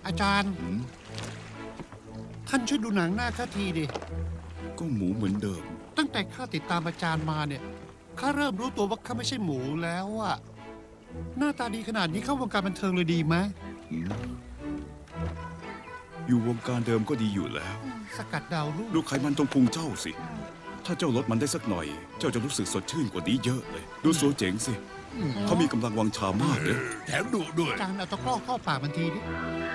อาจารย์ท่านช่วยดูหนังหน้าข้าทีดิก็หมูเหมือนเดิมตั้งแต่ข้าติดตามอาจารย์มาเนี่ยข้าเริ่มรู้ตัวว่าข้าไม่ใช่หมูแล้วอะหน้าตาดีขนาดนี้เข้าวงการบันเทิงเลยดีไหมอยู่วงการเดิมก็ดีอยู่แล้วสกัดดาวลูกไขมันตรงพุงเจ้าสิถ้าเจ้าลดมันได้สักหน่อยเจ้าจะรู้สึกสดชื่นกว่านี้เยอะเลยดูโซเจ๋งสิเขามีกำลังวังชามากเลยแถมดุด้วยอาจารย์เอาตะกร้อเข้าปากมันทีดิ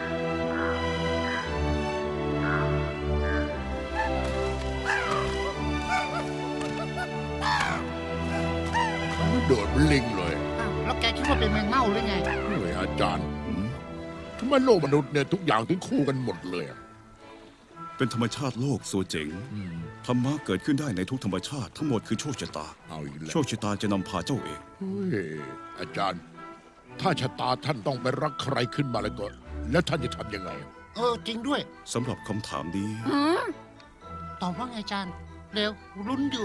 มันโดดเป็นลิงเลยแล้วแกคิดว่าเป็นแมงเม่าหรือไงเฮ้ยอาจารย์ทำไมโลกมนุษย์เนี่ยทุกอย่างถึงคู่กันหมดเลยเป็นธรรมชาติโลกโซเจ๋งธรรมะเกิดขึ้นได้ในทุกธรรมชาติทั้งหมดคือโชคชะตาโชคชะตาจะนำพาเจ้าเองเฮ้ยอาจารย์ถ้าชะตาท่านต้องไปรักใครขึ้นมาแล้วก็แล้วท่านจะทำยังไงจริงด้วยสำหรับคำถามนี้ตอบว่าไงอาจารย์เร็วลุ้นอยู่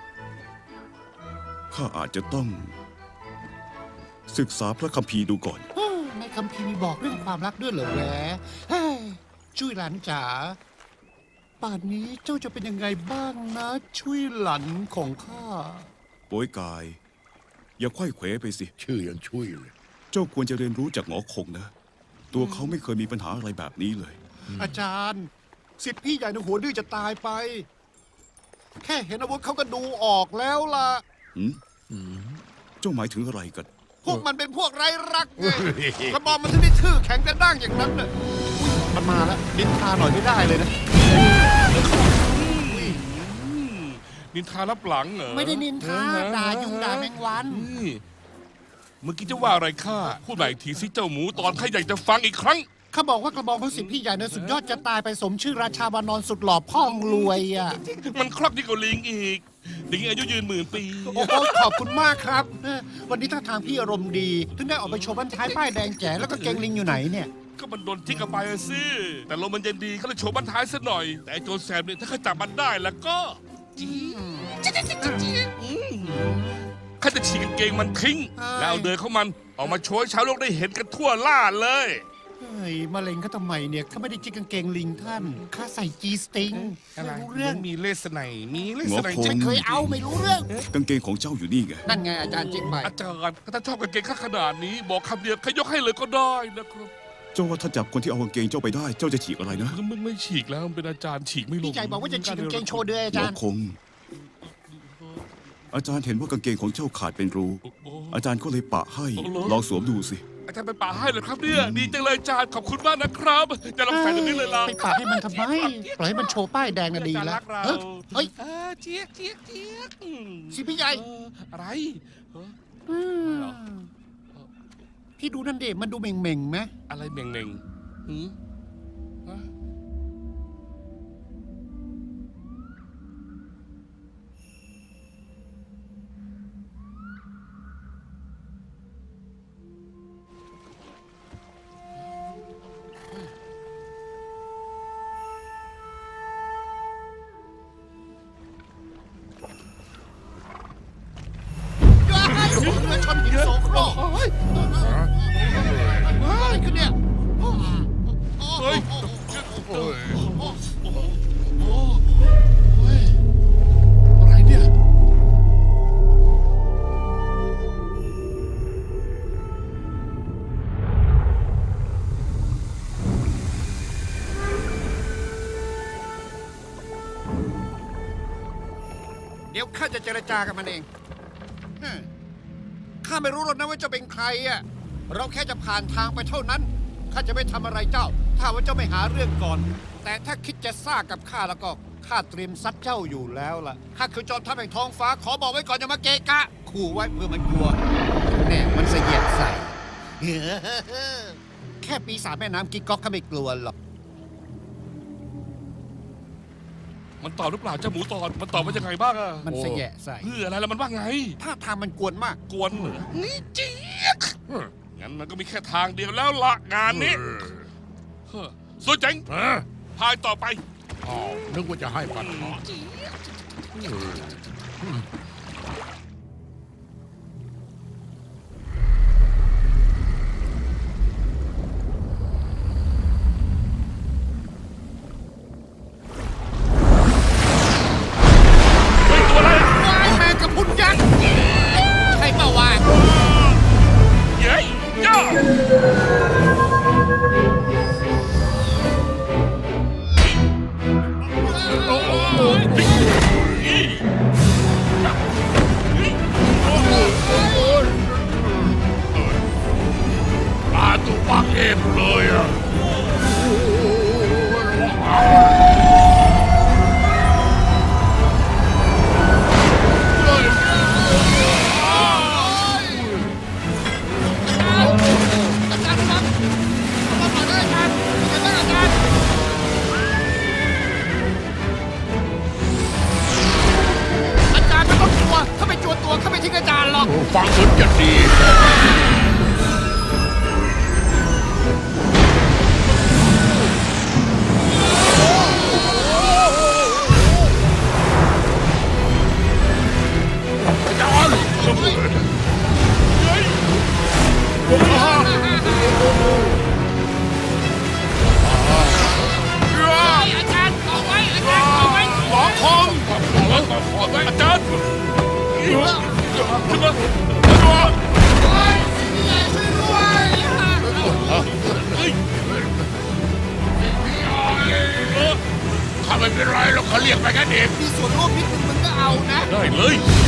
ข้าอาจจะต้องศึกษาพระคัมภีร์ดูก่อนในคัมภีร์มีบอกเรื่องความรักด้วยเหรอแหวช่วยหลานจ๋าป่านนี้เจ้าจะเป็นยังไงบ้างนะช่วยหลานของข้าโป้ยกายอย่าไขว้เขวไปสิชื่อยังช่วยเลยเจ้าควรจะเรียนรู้จากหงอคงนะตัวเขาไม่เคยมีปัญหาอะไรแบบนี้เลยอาจารย์สิทธิ์พี่ใหญ่ในหัวดื้อจะตายไปแค่เห็นอาวุธเขาก็ดูออกแล้วล่ะเจ้าหมายถึงอะไรกันพวกมันเป็นพวกไร้รักไงกระบอกมันถึงได้ทื่อแข็งกระด้างอย่างนั้นน่ะมันมาแล้วนินทาหน่อยไม่ได้เลยนะนินทารับหลังเหรอไม่ได้นินทาด่ายุงด่าแมงวันเมื่อกี้จะว่าอะไรข้าพูดใหม่ทีสิเจ้าหมูตอนข้าอยากจะฟังอีกครั้งข้าบอกว่ากระบองของสิทธิ์พี่ใหญ่ในสุดยอดจะตายไปสมชื่อราชาวานอนสุดหล่อพ่องรวยอ่ะมันครอบยิ่งกว่าลิงอีกลิงอายุยืน10,000 ปีโอ้ขอบคุณมากครับวันนี้ท่าทางพี่อารมณ์ดีถึงได้ออกไปโชว์บ้านท้ายป้ายแดงแจ๋แล้วก็เกงลิงอยู่ไหนเนี่ยก็มันโดนทิ้งกันไปสิแต่ลมมันเย็นดีเขาเลยโชว์บ้านท้ายซะหน่อยแต่ไอ้โจรแสบเนี่ยถ้าเขาจับมันได้แล้วก็ข้าจะฉีกกางเกงมันทิ้งแล้วเอาเดินเข้ามันออกมาโชว์ชาวโลกได้เห็นกันทั่วล่าเลยเฮ้ยมะเร็งเขาทำไมเนี่ยเขาไม่ได้จิกกางเกงลิงท่านข้าใส่จีสติงไม่รู้เรื่องมีเลสไนมีเลสไนฉันเคยเอาไม่รู้เรื่องกางเกงของเจ้าอยู่นี่ไงนั่นไงอาจารย์จิกไปอาจารย์ถ้าชอบกางเกงข้าขนาดนี้บอกคำเดียวข้ายกให้เลยก็ได้นะครับเจ้าว่าถ้าจับคนที่เอากางเกงเจ้าไปได้เจ้าจะฉีกอะไรนะมันไม่ฉีกแล้วมันเป็นอาจารย์ฉีกไม่ลงพี่ใจบอกว่าจะฉีกกางเกงโชว์ด้วยอาจารย์คงอาจารย์เห็นว่ากางเกงของเจ้าขาดเป็นรูอาจารย์ก็เลยปะให้ลองสวมดูสิอาจารย์ไปปะให้เลยครับเนี่ยดีจังเลยอาจารย์ขอบคุณมากนะครับจะลองใส่ตรงนี้เลยล่ะไปปะให้มันทำไมปล่อยให้มันโชว์ป้ายแดงก็ดีแล้วเฮ้ยเจี๊ยกสิพี่ใหญ่อะไรพี่ดูนั่นเด็มันดูเม่งๆไหมอะไรเม่งชนหินโสโครกอะไรขึ้นเนี่ยเฮ้ยอะไรเนี่ยเดี๋ยวข้าจะเจรจากับมันเองข้าไม่รู้หรอกนะว่าเจ้าเป็นใครอ่ะเราแค่จะผ่านทางไปเท่านั้นข้าจะไม่ทำอะไรเจ้าถ้าว่าเจ้าไม่หาเรื่องก่อนแต่ถ้าคิดจะซ่ากับข้าแล้วก็ข้าเตรียมซัดเจ้าอยู่แล้วล่ะข้าคือจอมทัพแห่งท้องฟ้าขอบอกไว้ก่อนอย่ามาเกะกะขู่ไว้เพื่อมันกลัวแน่มันเสียดใส่แค่ปีศาจแม่น้ำกิ๊กก๊อกข้าไม่กลัวหรอกมันตอบหรือเปล่าเจ้าหมูตอนมันตอบว่ายังไงบ้างอะมันเสียใส่อะไรแล้วมันว่าไงถ้าทางมันกวนมากกวนเหรอนี่เจี๊ยกงั้นมันก็มีแค่ทางเดียวแล้วละงานนี้สวยเจ๋งพายต่อไปนึกว่าจะให้ปัดขึ้นมาข้าไม่เป็นไรหรอกเขาเรียกไปกันเองมีส่วนร่วมนิดนึงมึงก็เอานะได้เลย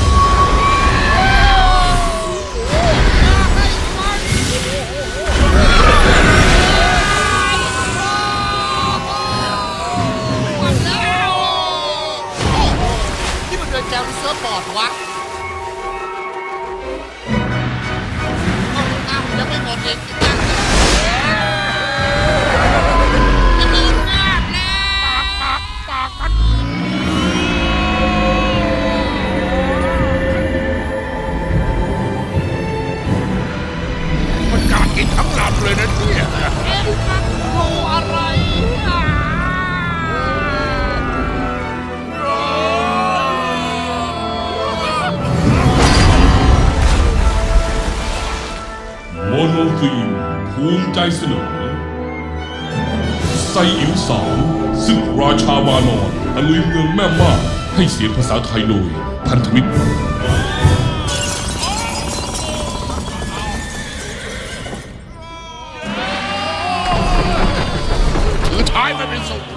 ที่มันเดินแจวเซิร์ฟบอร์ดวะอ้าวยังไม่หมดเองกินกันจะโดนงาบแล้วปากมันมันกล้ากินทั้งลำเลยนะเนี่ยเอ็งมันโผล่อะไรอ่ะโมโนฟิล์มภูมิใจเสนอไซอิ๋วสาวซึ่งราชาวานอนตะลุยเมืองแม่มากให้เสียงภาษาไทยโดยพันธมิตรถือท้ายมันเป็นสุกเลย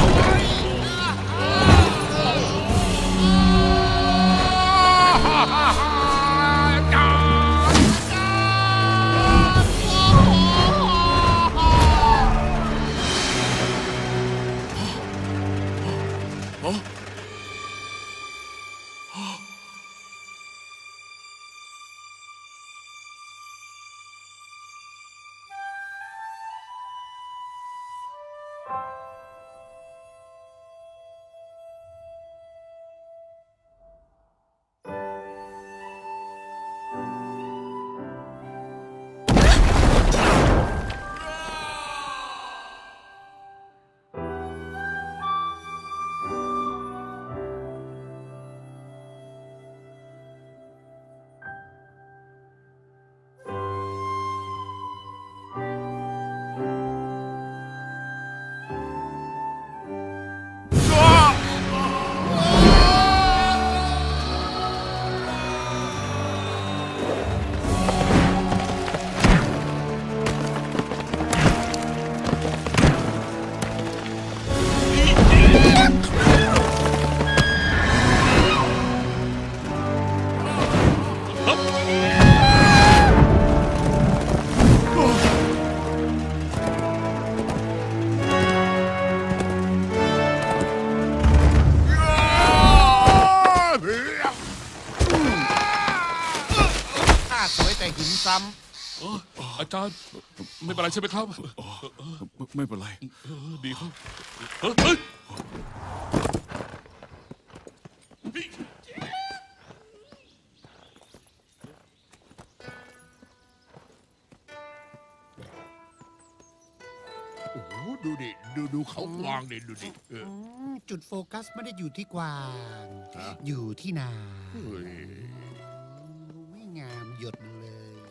สวยแต่หินซ้อาจารย์ไม่เป็นไรใช่ไหมครับไม่เป็นไรดีครับเฮ้ยโอ้โหดูดิดูเขากวางดิดูดิำจุดโฟกัสไม่ได้อยู่ที่กวางฮะอยู่ที่นาเฮ้ยไม่งามหยดเลย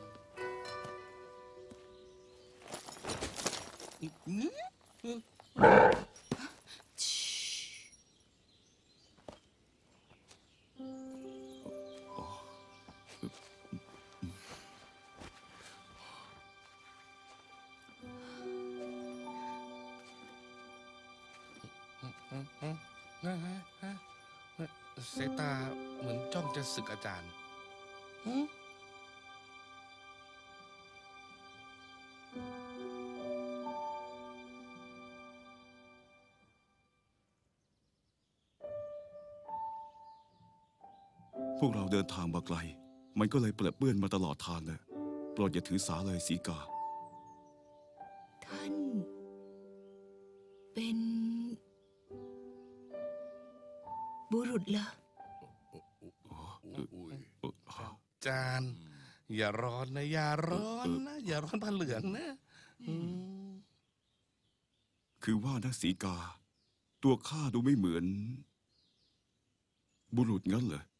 สายตาเหมือนจ้องจะสึกอาจารย์พวกเราเดินทางมาไกล มันก็เลยเปรอะเปื้อนมาตลอดทางเลยโปรดอย่าถือสาเลยสีกาท่าน เป็นบุรุษเหรออาจารย์อย่าร้อนนะอย่าร้อนนะอย่าร้อนผ้าเหลืองนะคือว่านักสีกา ตัวข้าดูไม่เหมือน บุรุษงั้นเหรอ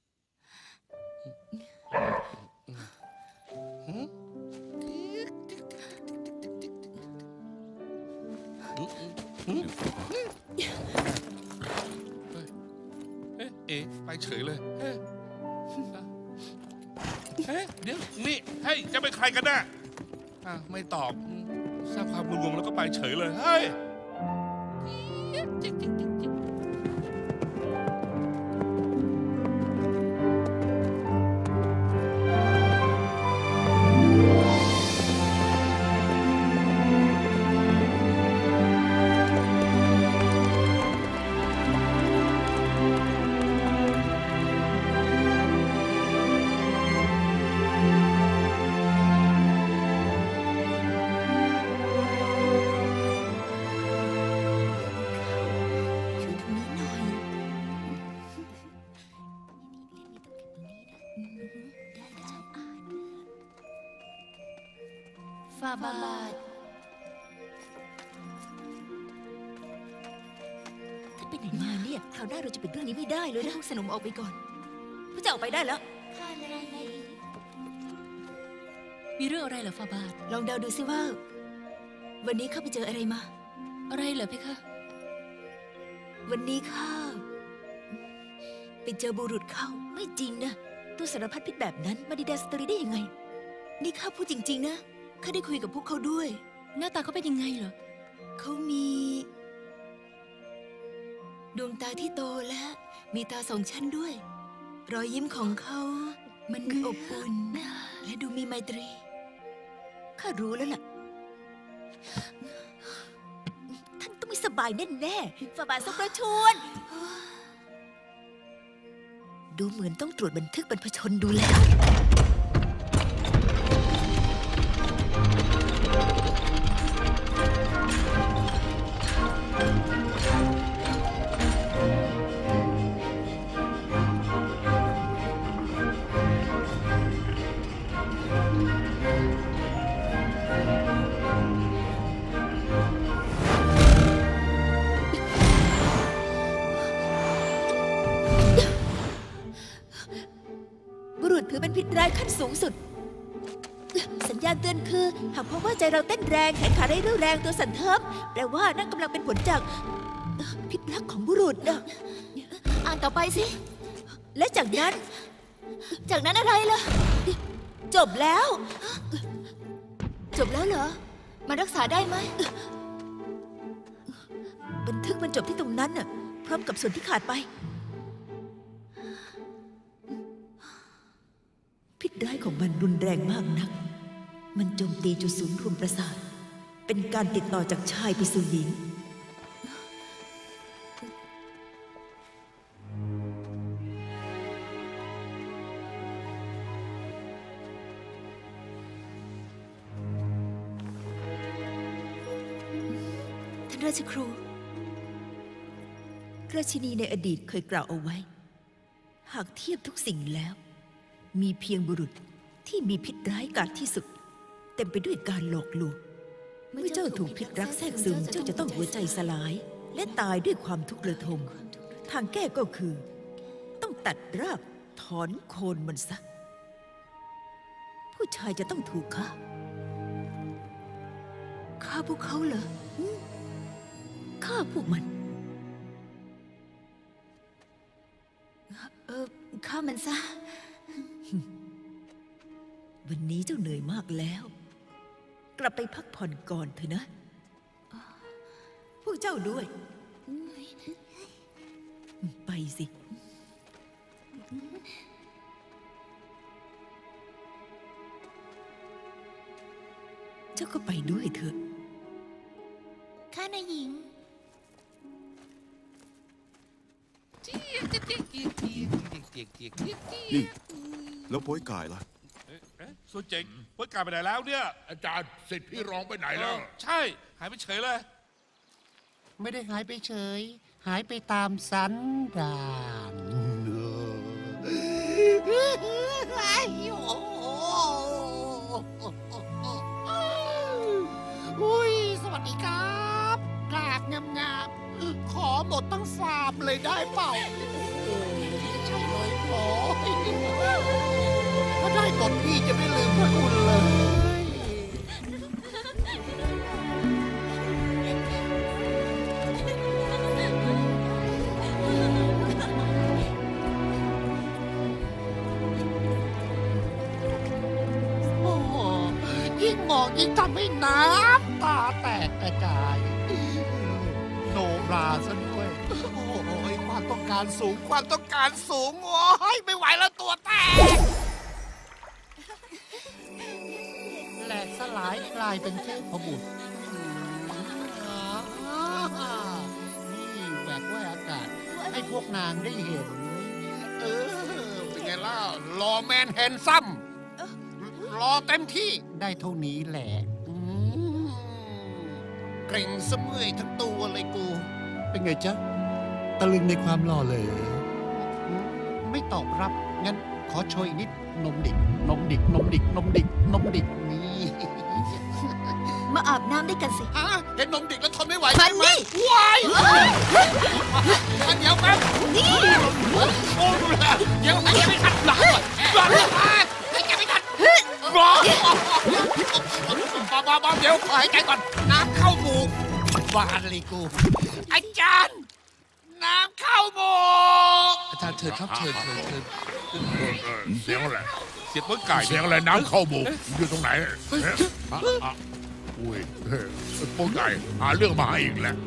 เอ๊ะไปเฉยเลยเอ๊ะเดี๋ยวนี่ให้ยจะเป็นใครกันแน่ไม่ตอบสร้างความงงแล้วก็ไปเฉยเลยเฮ้ยช่วยตรงนี้หน่อยฟาบาทท่านไปไหนมาเนี่ยคราวหน้าเราจะเป็นเรื่องนี้ไม่ได้เลยนะสนมออกไปก่อนพระเจ้าออกไปได้แล้วมีเรื่องอะไรเหรอฟาบาทลองเดาดูสิว่า วันนี้ข้าไปเจออะไรมา อะไรเหรอเพคะ วันนี้ข้าไปเจอบุรุษเข้าไม่จริงนะตัวสารพัดพิษแบบนั้นมาดิดาสตรีได้ยังไง นี่ข้าพูดจริงๆนะข้าได้คุยกับพวกเขาด้วย หน้าตาเขาเป็นยังไงเหรอเขามีดวงตาที่โตและมีตาสองชั้นด้วย รอยยิ้มของเขามันอบอุ่นและดูมีไมตรีข้ารู้แล้วล่ะท่านต้องไม่สบายแน่ๆฝ่าบาททรงประชวรดูเหมือนต้องตรวจบันทึกบรรพชนดูแล้วบุรุษถือเป็นพิษร้ายขั้นสูงสุด สัญญาณเตือนคือ หากพบว่าใจเราเต้นแรงแขนขาได้เรี่ยวแรงตัวสั่นเทิบแปลว่านั่นกำลังเป็นผลจากพิษรักของบุรุษนะอ่านต่อไปสิ และจากนั้นอะไรล่ะ จบแล้ว จบแล้วเหรอ มารักษาได้ไหม บันทึกมันจบที่ตรงนั้นน่ะพร้อมกับส่วนที่ขาดไป พิษร้ายของมันรุนแรงมากนัก มันโจมตีจุดศูนย์รวมประสาท เป็นการติดต่อจากชายไปสู่หญิง ท่านราชครู ราชินีในอดีตเคยกล่าวเอาไว้ หากเทียบทุกสิ่งแล้ว มีเพียงบุรุษที่มีพิษร้ายกาจที่สุด เต็มไปด้วยการหลอกลวงเมื่อเจ้าถูกพิษรักแทรกซึมเจ้าจะต้องหัวใจสลาย และตายด้วยความทุกข์ระทม ทางแก้ก็คือ ต้องตัดรากถอนโคนมันซะ ผู้ชายจะต้องถูกฆ่าพวกเขาเหรอฆ่าพวกมันฆ่ามันซะ วันนี้เจ้าเหนื่อยมากแล้ว กลับไปพักผ่อนก่อนเถอะนะ พวกเจ้าด้วย ไปสิ เจ้าก็ไปด้วยเถอะ ข้านายหญิงนี่ แล้วโป้ยกายล่ะส่วนเจ๋งเปิดการไปไหนแล้วเนี่ยอาจารย์สิทธิ์พี่รองไปไหนแล้วใช่หายไปเฉยเลยไม่ได้หายไปเฉย หายไปตามสันดาน อุ้ยสวัสดีครับกราบงามๆขอหมดทั้งฟาร์มเลยได้เปล่าใช่เลยขอถ้าได้หมดพี่จะไม่ลืมพระคุณเลยอกยิ่งทำให้น้ำตาแตกกระจายโนบราซะด้วยโอ้ยความต้องการสูงโอ้ยไม่ไหวแล้วตัวแตกแหลกสลายกลายเป็นเทพบุตรนี่แหวกว่ายอากาศให้พวกนางได้เห็นเป็นไงล่ะรอแมนแฮนซัมรอเต็มที่ได้เท่านี้แหละเกร็งเสมื่อยทั้งตัวเลยกูเป็นไงจ๊ะตะลึงในความหล่อเลยไม่ตอบรับงั้นขอโชยอีกนิดนมดิกนี่มาอาบน้ำด้วยกันสิเห็นนมดิกแล้วทนไม่ไหวมัใช่นไหมนี่ว้ายเดี๋ยวแป๊บนี่โอ้ดูแลเดี๋ยวไม่ทันหลังไม่ทันรอเดี๋ยวขอหายใจก่อนน้ำเข้าหมูบานเลยกูอาจารย์น้ำเข้าหมูอาจารย์เชิญครับเชิญเสียงอะไรเสียงเมื่อไก่เสียงอะไรน้ำเข้าหมูอยู่ตรงไหนอุ้ยโป้ไก่หาเรื่องมาให้อีกแล้ว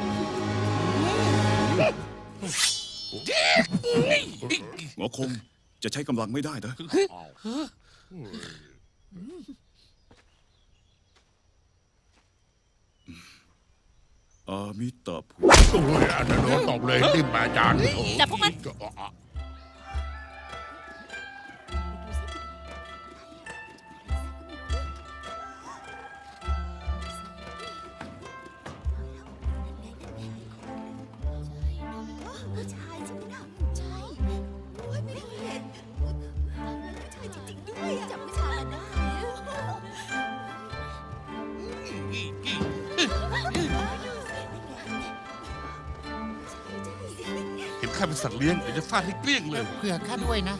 หมอคงจะใช้กำลังไม่ได้นะอามิตาพุโอ้ยอันนั้นโดนตบเลยติ้มอาจารย์จับพวกมัน ผู้ชายใช่ไหมล่ะใช่โอ้ยไม่เห็นผู้ชายจริงๆด้วยจับผู้ชายมาได้เห็นข้าเป็นสัตว์เลี้ยงเดี๋ยวจะฟาดให้เกลี้ยงเลยเผื่อข้าด้วยนะ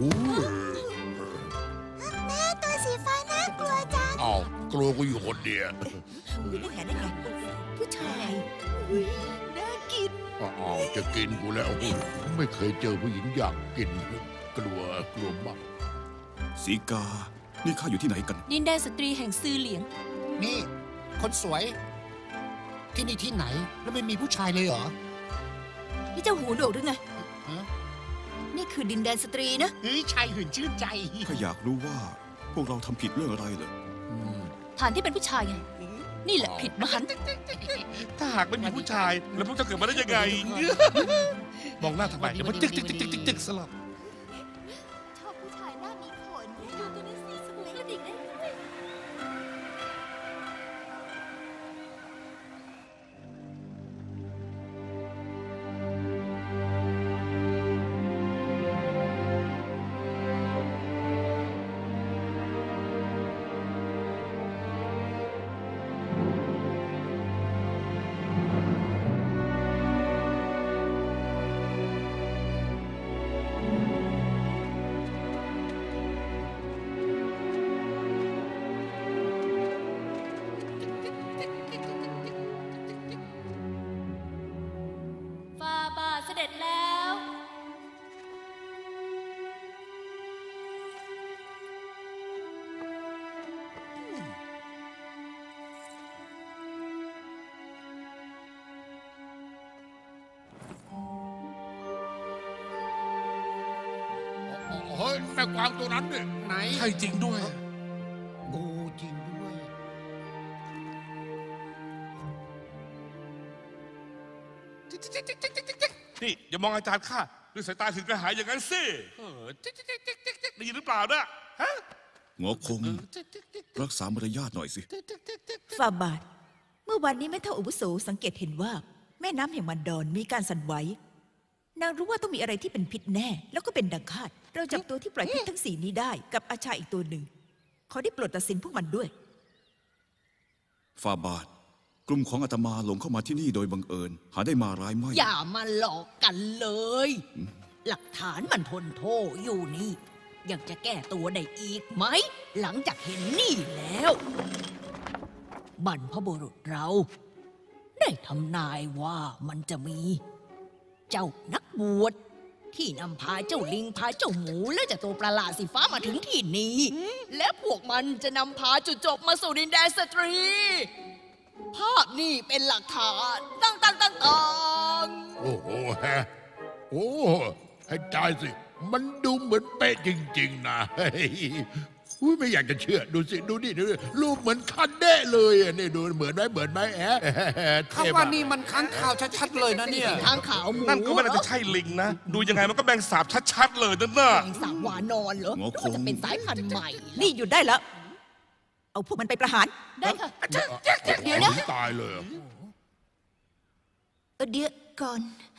แม่ตัวสีฟ้าน่ากลัวจังอ้าวกลัวกูอยู่คนเดียวได้ไงผู้ชายน่ากินอ้าวจะกินกูแล้วไม่เคยเจอผู้หญิงอยากกินกลัวมากสีกา นี่ข้าอยู่ที่ไหนกันดินแดนสตรีแห่งซือเหลียงนี่คนสวย ที่นี่ที่ไหนแล้วไม่มีผู้ชายเลยเหรอนี่เจ้าหูหนวกหรือไงฮะนี่คือดินแดนสตรีนะเฮ้ยชายหื่นชื่นใจข้าอยากรู้ว่าพวกเราทำผิดเรื่องอะไรเหรอฐานที่เป็นผู้ชายไง นี่แหละผิดมหันต์ถ้าหากไม่มีผู้ชายแล้วพวกเจ้าเกิดมาได้ยังไงมองหน้าทำไมเดี๋ยวมันจึกสลับชอบผู้ชายหน้ามีขนดูตัวนี้สิสวยกระดิกได้ด้วยฝ่าบาทเสด็จแล้วเฮ้ยแม่กวางตัวนั้นเนี่ยไหนใช่จริงด้วยกูจริงด้วยนี่อย่ามองอาจารย์ข้าด้วยสายตาถึงกระหายอย่างนั้นสิได้ยินหรือเปล่านะฮะหมอคง รักษามารยาทหน่อยสิฝ่าบาท เมื่อวันนี้แม่เท่าอาวุโสสังเกตเห็นว่า แม่น้ำแห่งมันดอนมีการสั่นไหวนางรู้ว่าต้องมีอะไรที่เป็นพิษแน่ แล้วก็เป็นดังคาด เราจับตัวที่ปล่อยพิษทั้งสี่นี้ได้กับอาชาอีกตัวหนึ่งเขาได้โปรดตัดสินพวกมันด้วยฟาบาท กลุ่มของอาตมาหลงเข้ามาที่นี่โดยบังเอิญ หาได้มาร้ายไม่อย่ามาหลอกกันเลย หลักฐานมันทนโทษอยู่นี่ ยังจะแก้ตัวได้อีกไหม หลังจากเห็นนี่แล้ว บรรพบุรุษเรา ได้ทำนายว่ามันจะมี เจ้านักบวชที่นำพาเจ้าลิงพาเจ้าหมูและเจ้าตัวประหลาดสีฟ้ามาถึงที่นี้ และพวกมันจะนำพาจุดจบมาสู่ดินแดนสตรี ภาพนี่เป็นหลักฐานตั้งโอ้โหแฮะโอ้ให้ตายสิ มันดูเหมือนเป๊ะจริง ๆ นะเฮ้ยอุ้ยไม่อยากจะเชื่อ ดูสิ ดูนี่ดูรูปเหมือนคันเด้เลยอ่ะนี่ดูเหมือนไหมแอะเขาว่านี่มันค้างข่าวชัดๆเลยนะเนี่ยทางขาวหมูนั่นก็ไม่น่าจะใช่ลิงนะ ดูยังไงมันก็แบ่งสาบชัดๆเลยนั่นน่ะแมงสาบวานอนเหรอหมอคงก็จะเป็นสายพันธุ์ใหม่นี่หยุดได้แล้ว เอาพวกมันไปประหารได้ค่ะเดี๋ยวนะตายเลยอะเดี๋ยวก่อน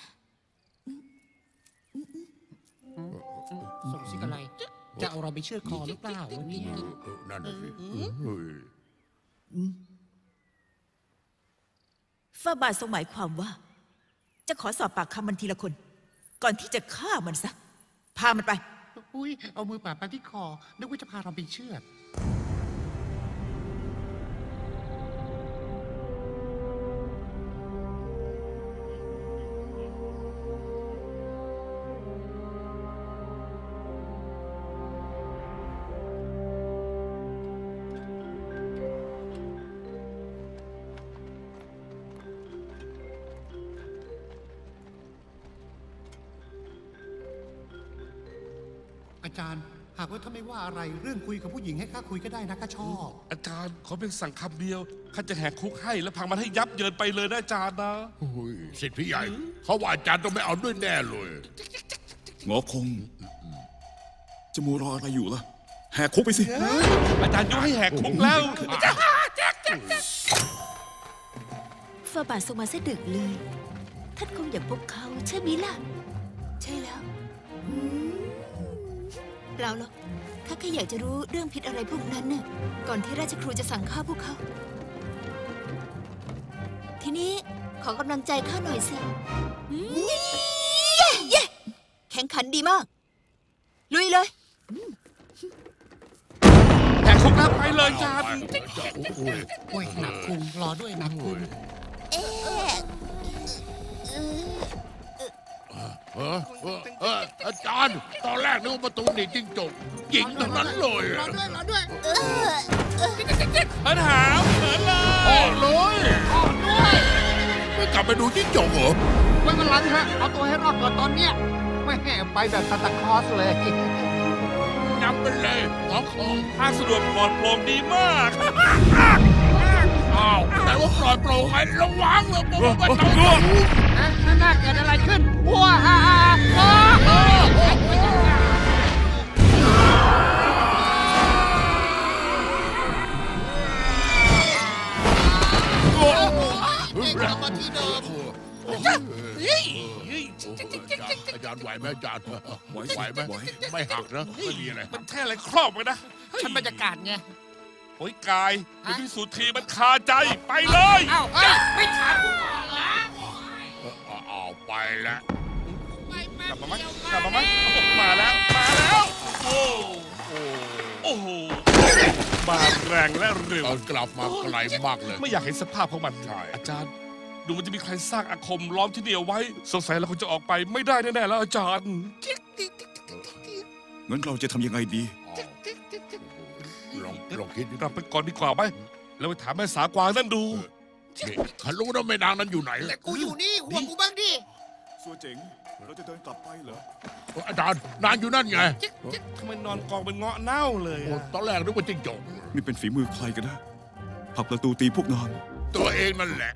ส่งสิอะไร จะเอาเราไปเชือดคอหรือเปล่าวันนี้นั่นน่ะสิเฮ้ยฝ่าบาททรงหมายความว่า จะขอสอบปากคำมันทีละคน ก่อนที่จะฆ่ามันซะ พามันไปอุ้ยเอามือป่าบไปที่คอ นึกว่าจะพาเราไปเชือด อาจารย์ หากว่าถ้าไม่ว่าอะไรเรื่องคุยกับผู้หญิงให้ข้าคุยก็ได้นะข้าชอบอาจารย์ขอเพียงสั่งคำเดียวข้าจะแหกคุกให้แล้วพังมันให้ยับเยินไปเลยนะอาจารย์นะโอ้ยสิทธิ์พี่ใหญ่ เขาว่าอาจารย์ต้องไม่เอาด้วยแน่เลยหงอคง จะมัวรออะไรอยู่ล่ะ แหกคุกไปสิอาจารย์ยกให้แหกคุกแล้วฝ่าบาททรงมาเสดึกเลย ท่านคงอยากพบเขาใช่ไหมล่ะ ใช่แล้วเปล่าหรอกข้าแค่อยากจะรู้เรื่องพิษอะไรพวกนั้นน่ะ ก่อนที่ราชครูจะสั่งฆ่าพวกเขา ทีนี้ขอกำลังใจข้าหน่อยสิเย้แข่งขันดีมาก ลุยเลยแหกคุกแล้วไปเลยอาจารย์โอ้ยหนักคุงรอด้วยหนักคุงอาจารย์ ตอนแรกนึกว่าประตูหนีจิ้งจกหญิงทั้งนั้นเลยอะเหินหาวเหินเลยออกเลยไม่กลับไปดูจิ้งจกเหรอไว้วันหลังฮะ เอาตัวให้รอดก่อนตอนเนี้ยไม่แห่ไปแบบซานตาคลอสเลยนำไปเลยขอของทางสะดวกปลอดโปร่งดีมากอ้าวแต่ว่าปล่อยโปร่งไงระวังเลยผมไม่ต้องดูข้างหน้าเกิดอะไรขึ้นว้ากลับมาที่เดิมอาจารย์ไหวไหมอาจารย์ไหวไหมไม่หักนะไม่มีอะไรมันแค่อะไรครอบกันนะฉันบรรยากาศไงโอ้ยกายเดี๋ยวพิสูจน์ทีมันคาใจไปเลยเอ้าเฮ้ยไม่ถามกูก่อนเหรอเอาไปแล้วกลับมาไหมกลับมาไหมมาแล้วโอ้โหมาแรงและเร็วตอนกลับมาไกลมากเลยไม่อยากเห็นสภาพของมันใช่อาจารย์ ดูมันจะมีใครสร้างอาคมล้อมที่นี่เอาไว้ สงสัยเราคงจะออกไปไม่ได้แน่ๆแล้วอาจารย์งั้นเราจะทำยังไงดีลองคิดดูกลับไปก่อนดีกว่าไหมแล้วไปถามแม่สากวางนั่นดูนี่ฉันรู้นะแม่นางนั้นอยู่ไหนแต่กูอยู่นี่ห่วงกูบ้างดิสัวเจ๋ง เราจะเดินกลับไปเหรออาจารย์นางอยู่นั่นไงทำไมนอนกองเป็นเงาะเน่าเลยโอ้อะตอนแรกนึกว่าจิ้งจกนี่เป็นฝีมือใครกันนะผลักประตูตีพวกนางตัวเองนั่นแหละ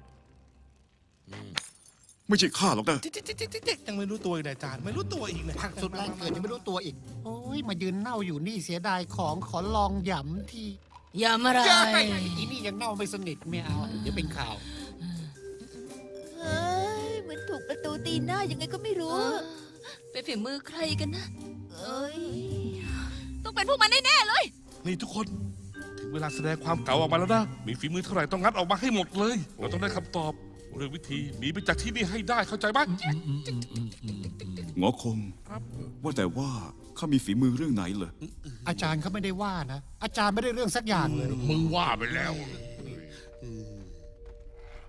ไม่ใช่ข้าหรอกนะยังไม่รู้ตัวอีกนะอาจารย์ไม่รู้ตัวอีกนะผักสุดแรงเกิดยังไม่รู้ตัวอีก โอ้ยมายืนเน่าอยู่นี่เสียดายของขอลองหยำทีอย่ามาอะไรเจ้าไปอีนี่ยังเน่าไม่สนิทไม่เอาเดี๋ยวเป็นข่าวเฮ้ยเหมือนถูกประตูตีหน้ายังไงก็ไม่รู้เป็นฝีมือใครกันนะเอ้ยต้องเป็นพวกมันแน่ๆเลยนี่ทุกคนถึงเวลาแสดงความเก๋าออกมาแล้วนะมีฝีมือเท่าไหร่ต้องงัดออกมาให้หมดเลย เราต้องได้คำตอบเรื่องวิธีหนีไปจากที่นี่ให้ได้เข้าใจไหมหงอคง ว่าแต่ว่าข้ามีฝีมือเรื่องไหนเหรออาจารย์เขาไม่ได้ว่านะ อาจารย์ไม่ได้เรื่องสักอย่างเลยมึงว่าไปแล้ว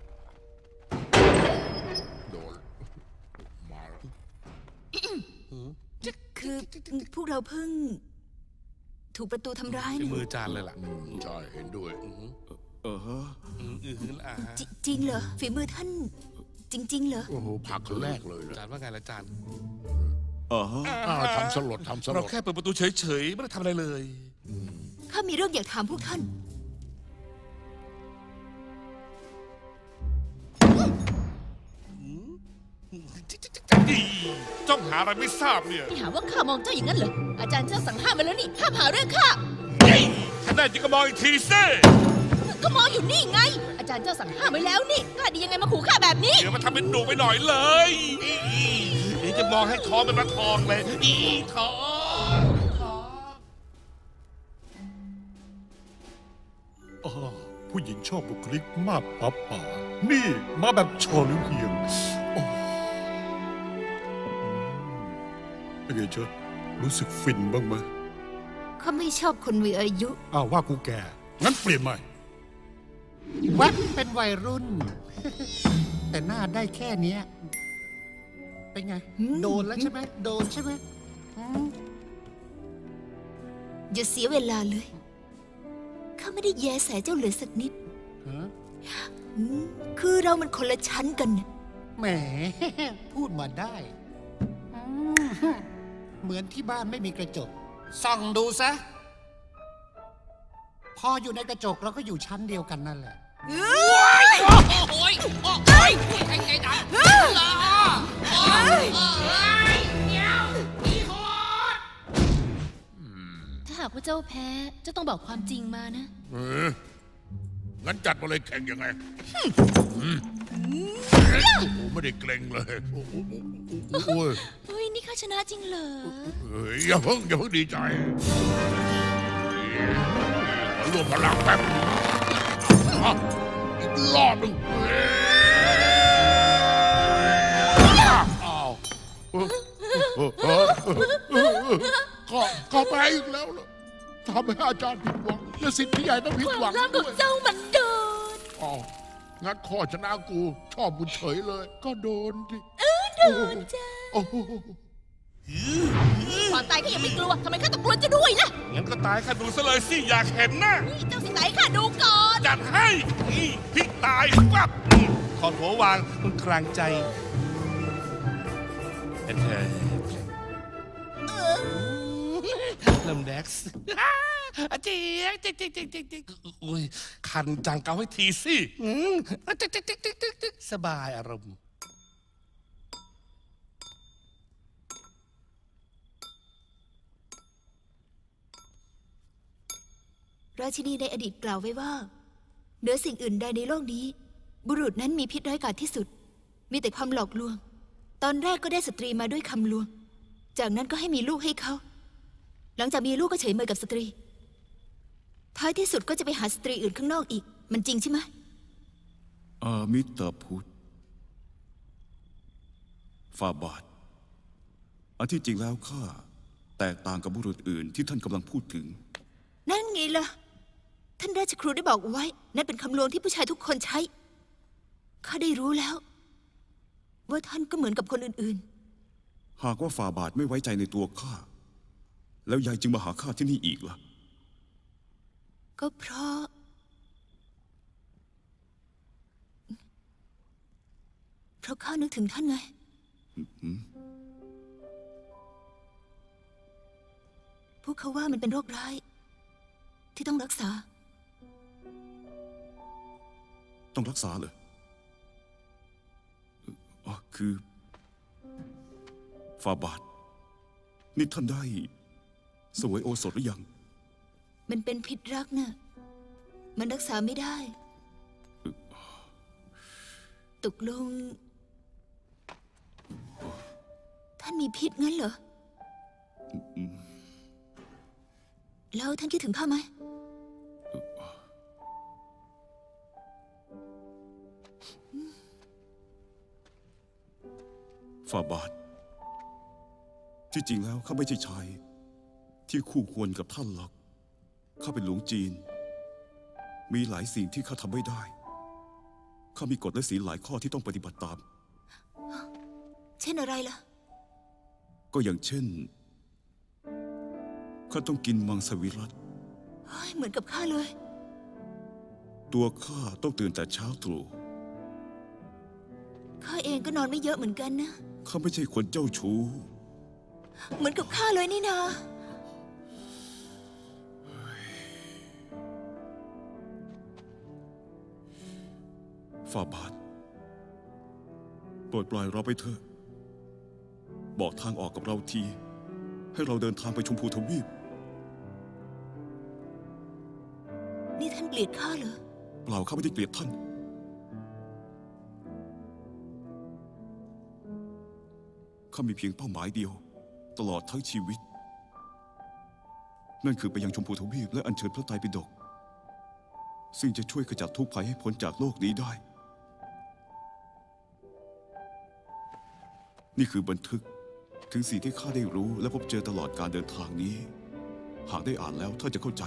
โดนมาแล้วพวกเราเพิ่ง ถูกประตูทำร้ายฝีนะมือจานเลยล่ะใช่เห็นด้วยจริงเหรอฝีมือท่าน จริง ๆ เหรอโอ้โหผักคนแรกเลยนะจานว่าไงล่ะจานทำสลดทำสลเราดแค่เปิดประตูเฉยๆไม่ได้ทำอะไรเลยข้ามีเรื่องอยากถามพวกท่านจ้องหาอะไรไม่ทราบเนี่ยนี่หาว่าข้ามองเจ้าอย่างนั้นเหรอ อาจารย์เจ้าสั่งห้ามไปแล้วนี่ ห้ามหาเรื่องข้าถ้าแน่จริงก็มองอีกทีซิก็มองอยู่นี่ไง อาจารย์เจ้าสั่งห้ามไว้แล้วนี่กล้าดียังไงมาขู่ข้าแบบนี้เดี๋ยวมาทำเป็นดุไปหน่อยเลยเดี๋ยวจะมองให้ท้องเป็นปลาทองเลยท้องผู้หญิงชอบบุคลิกมากป่าป่านี่มาแบบชอหรือเพียงโอ้เป็นไงเจ้ารู้สึกฟินบ้างไหมข้าไม่ชอบคนมีอายุอ้าวว่ากูแก่งั้นเปลี่ยนใหม่แวบเป็นวัยรุ่น แต่หน้าได้แค่เนี้ยเป็นไง โดนแล้วใช่ไหมโดนใช่ไหมอย่าเสียเวลาเลย ข้าไม่ได้แยแสเจ้าเลยสักนิดฮะคือเรามันคนละชั้นกันน่ะแหม พูดมาได้ เหมือนที่บ้านไม่มีกระจก ส่องดูซะ พออยู่ในกระจกเราก็อยู่ชั้นเดียวกันนั่นแหละถ้าหากว่าเจ้าแพ้เจ้าต้องบอกความจริงมานะงั้นจัดมาเลยแข่งยังไงโอ้โหไม่ได้เกรงเลยโอ้โหเฮ้ย นี่ข้าชนะจริงเหรออย่าเพิ่งดีใจรวมพลังแป๊บอีกรอบหนึ่งก็แพ้อีกแล้วเหรอทำให้อาจารย์ผิดหวังและสิทธิ์ที่ใหญ่ต้องผิดหวังร่างขด้องวยเจ้ามันโดนอ๋องั้นข้อชนะกูชอบบุญเฉยเลย ก็โดนดิโดนจ้าโอ้โหความตายก็ยังไม่กลัวทำไมข้าต้องกลัวเจ้าด้วยล่ะงั้นก็ตายข้าดูซะเลยสิอยากเห็นนะนี่เจ้าสิไหนข้าดูก่อนจัดให้นี่พลิกตายปั๊บถอดหัววางมันคลางใจเธอเริ่มแดกซ์เจ๊กเจ๊กเจ๊กเจ๊กเจ๊กเจ๊กอุ้ยคันจังเกาให้ทีสิเจ๊กเจ๊กเจ๊กเจ๊กเจ๊กสบายอารมณ์ราชินีในอดีตกล่าวไว้ว่าเหนือสิ่งอื่นใดในโลกนี้ บุรุษนั้นมีพิษร้ายกาจที่สุด มีแต่ความหลอกลวง ตอนแรกก็ได้สตรีมาด้วยคำลวง จากนั้นก็ให้มีลูกให้เขา หลังจากมีลูกก็เฉยเมยกับสตรี ท้ายที่สุดก็จะไปหาสตรีอื่นข้างนอกอีก มันจริงใช่ไหมอามิตาพุทธฟาบาทอันที่จริงแล้วข้าแตกต่างกับบุรุษอื่นที่ท่านกำลังพูดถึงนั่นไงล่ะ ท่านราชครูได้บอกไว้ นั่นเป็นคำลวงที่ผู้ชายทุกคนใช้ ข้าได้รู้แล้ว ว่าท่านก็เหมือนกับคนอื่นหากว่าฟาบาทไม่ไว้ใจในตัวข้าแล้วยายจึงมาหาข้าที่นี่อีกล่ะๆ ก็เพราะข้านึกถึงท่านไง พวกเขาว่ามันเป็นโรคร้าย ที่ต้องรักษาต้องรักษาเหรออ๋อคือฟาบาทนี่ท่านได้เสวยโอสถหรือยังมันเป็นพิษรักน่ะ มันรักษาไม่ได้ ตกลง ท่านมีพิษงั้นเหรอ แล้วท่านคิดถึงข้าไหมฟาบาทที่จริงแล้วข้าไม่ใช่ชายที่คู่ควรกับท่านหรอกข้าเป็นหลวงจีน มีหลายสิ่งที่ข้าทำไม่ได้ข้ามีกฎและศีลหลายข้อที่ต้องปฏิบัติตามเช่นอะไรล่ะก็อย่างเช่นข้าต้องกินมังสวิรัติเหมือนกับข้าเลยตัวข้าต้องตื่นแต่เช้าตรู่ข้าเองก็นอนไม่เยอะเหมือนกันนะข้าไม่ใช่คนเจ้าชู้เหมือนกับข้าเลยนี่นาฝ่าบาทโปรดปล่อยเราไปเถอะ บอกทางออกกับเราที ให้เราเดินทางไปชมพูทวีปนี่ท่านเกลียดข้าเหรอเปล่าข้าไม่ได้เกลียดท่าน ข้ามีเพียงเป้าหมายเดียว ตลอดทั้งชีวิต นั่นคือไปยังชมพูทวีปและอัญเชิญพระไตรปิฎกซึ่งจะช่วยขจัดทุกภัยให้พ้นจากโลกนี้ได้ นี่คือบันทึกถึงสิ่งที่ข้าได้รู้และพบเจอตลอดการเดินทางนี้ หากได้อ่านแล้วท่านจะเข้าใจ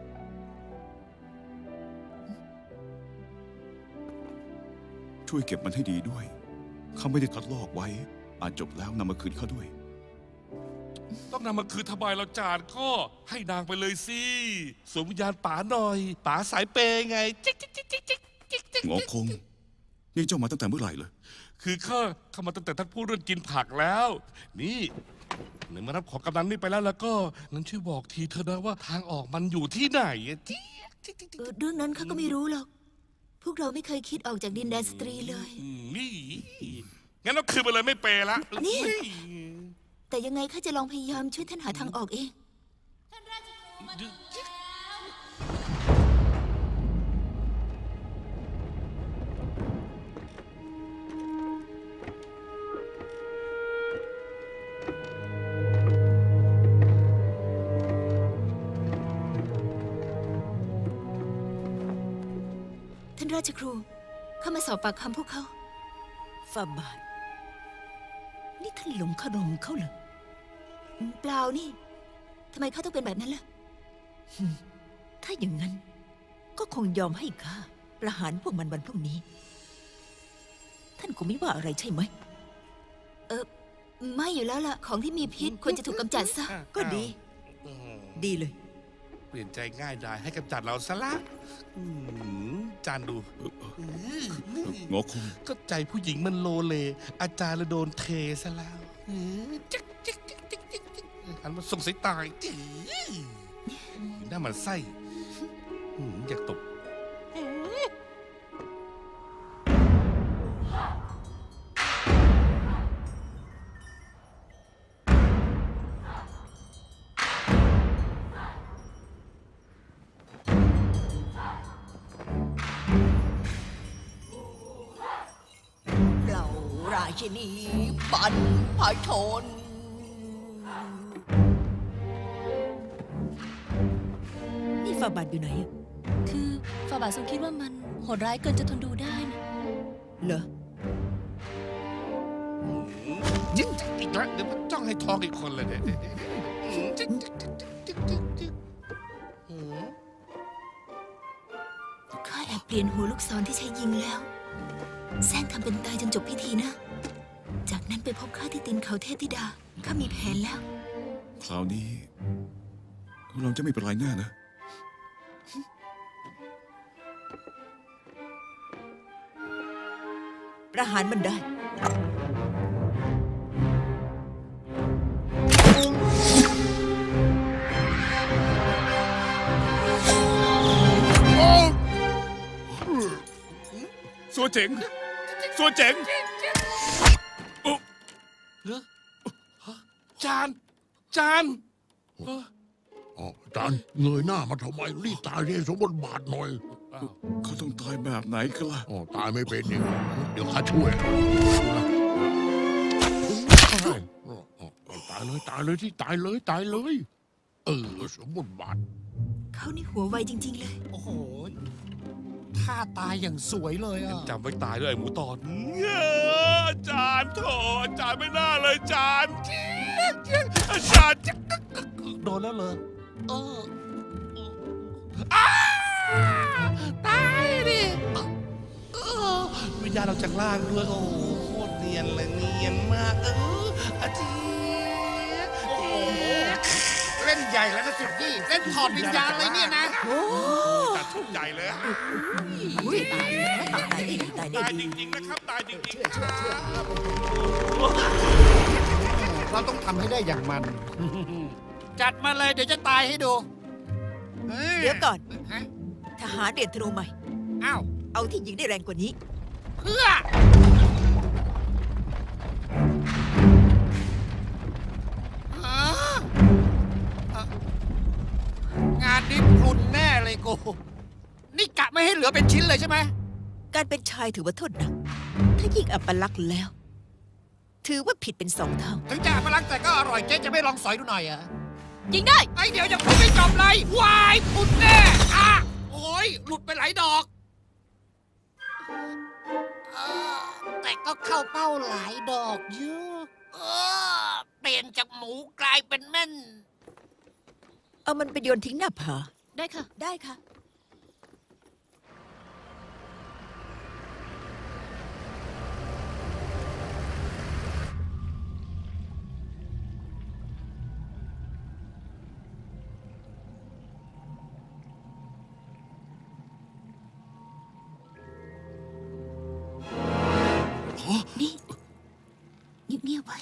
ช่วยเก็บมันให้ดีด้วยข้าไม่ได้คัดลอกไว้อ่านจบแล้วนำมาคืนข้าด้วยต้องนำมาคืนทำไมเราจานก็ให้นางไปเลยสิสวมวิญญาณป๋าหน่อยป๋าสายเปย์ไงจิ๊กจิ๊กจิ๊กจิ๊กจิ๊กจิ๊กงอคง นี่เจ้ามาตั้งแต่เมื่อไหร่เลยคือข้ามาตั้งแต่ท่านพูดเรื่องกินผักแล้ว นี่หนึ่งมารับของกำนันนี่ไปแล้วก็งั้นช่วยบอกทีเธอนะว่าทางออกมันอยู่ที่ไหนจิ๊กจิ๊กจิ๊กจิ๊กเรื่องนั้นข้าก็ไม่รู้หรอก พวกเราไม่เคยคิดออกจากดินแดนสตรีเลยนี่งั้นเราคืนไปเลยไม่เปย์ละนี่ แต่ยังไงข้าจะลองพยายามช่วยท่านหาทางออกเอง ท่านราชครูเข้ามาสอบปากคำพวกเขาฝ่าบาท นี่ท่านหลงคารมเขาเหรอเปล่านี่ ทำไมข้าต้องเป็นแบบนั้นล่ะถ้าอย่างนั้น ก็คงยอมให้ข้าประหารพวกมันวันพรุ่งนี้ ท่านคงไม่ว่าอะไรใช่ไหมไม่อยู่แล้วล่ะ ของที่มีพิษควรจะถูกกำจัดซะก็ดี ดีเลยเปลี่ยนใจง่ายได้ให้กำจัดเราซะละจานดูงอคงก็ใจผู้หญิงมันโลเล อาจารย์เลยโดนเทซะแล้วจิ๊กจิ๊กจิ๊กจิ๊กจิ๊กหันมาส่งสายตาจิ๊กหน้ามันไส้อยากตบราชินีบรรพชน นี่ฝ่าบาทอยู่ไหนคือฝ่าบาททรงคิดว่ามันโหดร้ายเกินจะทนดูได้นะเหรอจิ๊กจิ๊กอีกแล้วเดี๋ยวมันจ้องให้ทองอีกคนเลยเนี่ยจิ๊กจิ๊กจิ๊กจิ๊กจิ๊กจิ๊กข้าแอบเปลี่ยนหัวลูกศรที่ใช้ยิงแล้วแซงทำเป็นตายจนจบพิธีนะ จากนั้นไปพบข้าที่ตีนเขาเทพธิดา ข้ามีแผนแล้วคราวนี้ เราจะไม่เป็นไรแน่นะประหารมันได้สัวเจ๋ง สัวเจ๋งจานอ๋อจานเงยหน้ามาทำไมรีบตายให้สมบทบาทหน่อยเขาต้องตายแบบไหนกันล่ะอ๋อตายไม่เป็นนี่เดี๋ยวข้าช่วยตายเลยที่ตายเลย สมบทบาทเขานี่หัวไวจริงๆเลยโอ้โหท่าตายอย่างสวยเลยอ่ะจำไว้ตายด้วยไอ้หมูตอนจานโถจานไม่น่าเลยจานจานโดนแล้วเลยตายดิวิญญาณเราจากล่างด้วยโอ้โคตรเนียนเลยเนียนมากอาจีเล่นล่นใหญ่แล้วนะสิพี่เล่นถอดวิญญาณเลยเนี่ยนะโอ้จัดชุดใหญ่เลยยตายแล้วตายได้ดีตายได้ตายจดีริงๆนะครับตายจริงๆเราต้องทำให้ได้อย่างมัน จัดมาเลยเดี๋ยวจะตายให้ดูเดี๋ยวก่อนฮะทหารเรียนธนูใหม่อ้าวเอาที่ยิงได้แรงกว่านี้เพื่อ งานนี้พรุนแน่เลยกู นี่กะไม่ให้เหลือเป็นชิ้นเลยใช่ไหมการเป็นชายถือว่าโทษหนัก ถ้ายิงอัปลักษณ์แล้ว ถือว่าผิดเป็น2 เท่าถึงจะพลังแต่ก็อร่อยเจ๊จะไม่ลองสอยดูหน่อยเหรอยิงได้ไอ้เดี๋ยวยังพูดไม่จบเลยวายพรุนแน่อ่ะโอ้ยหลุดไปหลายดอกแต่ก็เข้าเป้าหลายดอกอยู่เปลี่ยนจากหมูกลายเป็นแม่นเอามันไปโยนทิ้งหน้าผาได้ค่ะได้ค่ะนี่เงียบๆไว้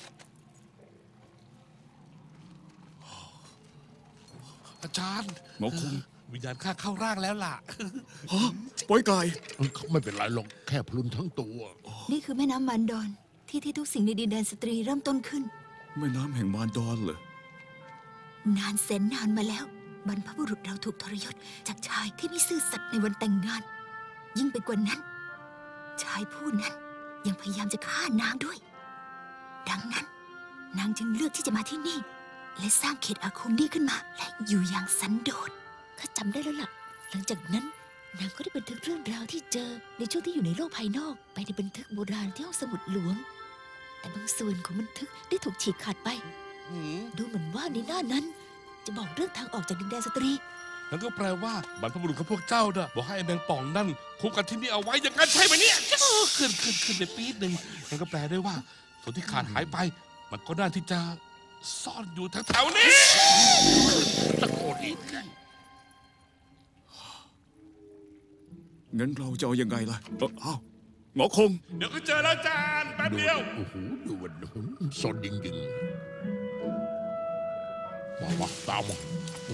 อาจารย์หมอคงวิญญาณข้าเข้าร่างแล้วล่ะปล่อยกายไม่เป็นไรหรอกแค่พลุนทั้งตัวนี่คือแม่น้ำมันดอนที่ทุกสิ่งในดินแดนสตรีเริ่มต้นขึ้นแม่น้ำแห่งมารดอนเหรอนานแสนนานมาแล้ว บรรพบุรุษเราถูกทรยศจากชายที่ไม่ซื่อสัตย์ในวันแต่งงาน ยิ่งไปกว่านั้น ชายผู้นั้นยังพยายามจะฆ่านางด้วย ดังนั้น นางจึงเลือกที่จะมาที่นี่ และสร้างเขตอาคมนี้ขึ้นมา และอยู่อย่างสันโดษข้าจำได้แล้วล่ะ หลังจากนั้น นางก็ได้บันทึกเรื่องราวที่เจอในช่วงที่อยู่ในโลกภายนอก ไปในบันทึกโบราณที่ห้องสมุดหลวง แต่บางส่วนของบันทึกได้ถูกฉีกขาดไป ดูเหมือนว่าในหน้านั้น จะบอกเรื่องทางออกจากดินแดนสตรีนั่นก็แปลว่าบรรพบุรุษของพวกเจ้าน่ะบอกให้ไอ้แมงป่องนั่นคุมกันที่นี่เอาไว้อย่างนั้นใช่ไหมเนี่ยขึ้นไปปี๊ดหนึ่งนั่นก็แปลได้ว่าส่วนที่ขาดหายไป มันก็น่าที่จะซ่อนอยู่แถวๆนี้ตะโกนอีกงั้นเราจะเอายังไงล่ะอ้าวหมอคงเดี๋ยวก็เจอแล้วอาจารย์แป๊บเดียวโอ้โหดูมันสนจริงๆมาตามมา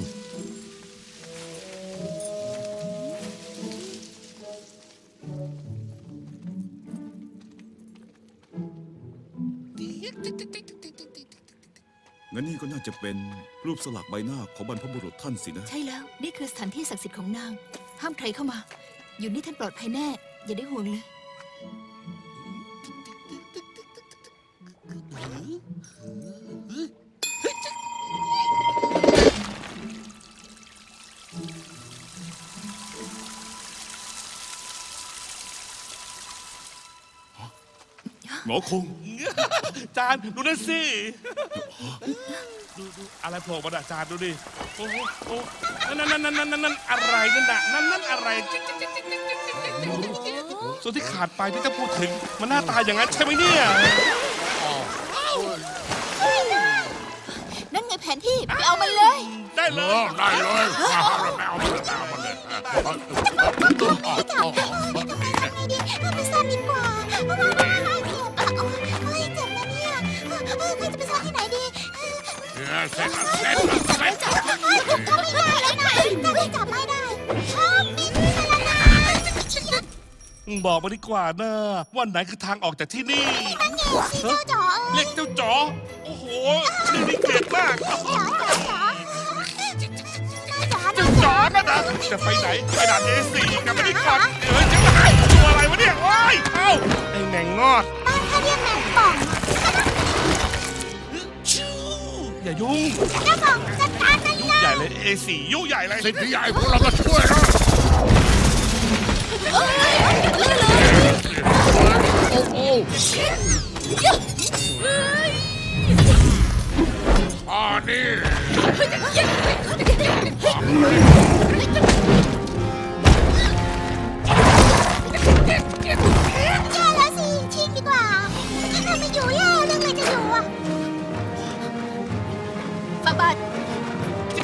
งั้นนี่ก็น่าจะเป็นรูปสลักใบหน้าของบรรพบุรุษท่านสินะใช่แล้ว นี่คือสถานที่ศักดิ์สิทธิ์ของนาง ห้ามใครเข้ามา อยู่นี่ท่านปลอดภัยแน่ อย่าได้ห่วงเลยหมอคงอาจารย์ดูนั่นสิดูอะไรโผล่มาอาจารย์ดูดิโอ้โหนั่นอะไรนั่นน่ะนั่นอะไรส่วนที่ขาดไปที่จะพูดถึงมันหน้าตาอย่างนั้นใช่ไหมเนี่ยนั่นไงแผนที่ ไปเอามันเลยได้เลยได้เลยไม่เอามันเลยไปซ่อนดีกว่าเฮ้ยเจ็บนะเนี่ยใครจะไปซ่อนที่ไหนดีเสร็จจับไม่ได้เลยนะจับไม่ได้มินสลาบอกมาดีกว่านะว่าไหนคือทางออกจากที่นี่เจ้าจ๋อเรียกเจ้าจ๋อโอ้โหชื่อนี้เกลียดมากเจ้าจ๋อนั่นนะจะไปไหนกระดาษ A4 กับไม่ได้ก่อนจะหายตัวอะไรวะเนี่ยว้ายเอ้าไอ้แหน่งงอดบ้านเขาเรียกแมงป่องชิวอย่ายุ่งเจ้าป่องจัดการมันยุ่งใหญ่เลย A4 ยุ่งใหญ่เลยสิทธิใหญ่พวกเราก็ช่วยนะโอ้นี่แย่แล้วสิชิงดีกว่าถ้าไม่อยู่แย่เรื่องอะไรจะอยู่อ่ะฝากบาท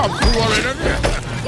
อบครัวเลยนะเนี่ย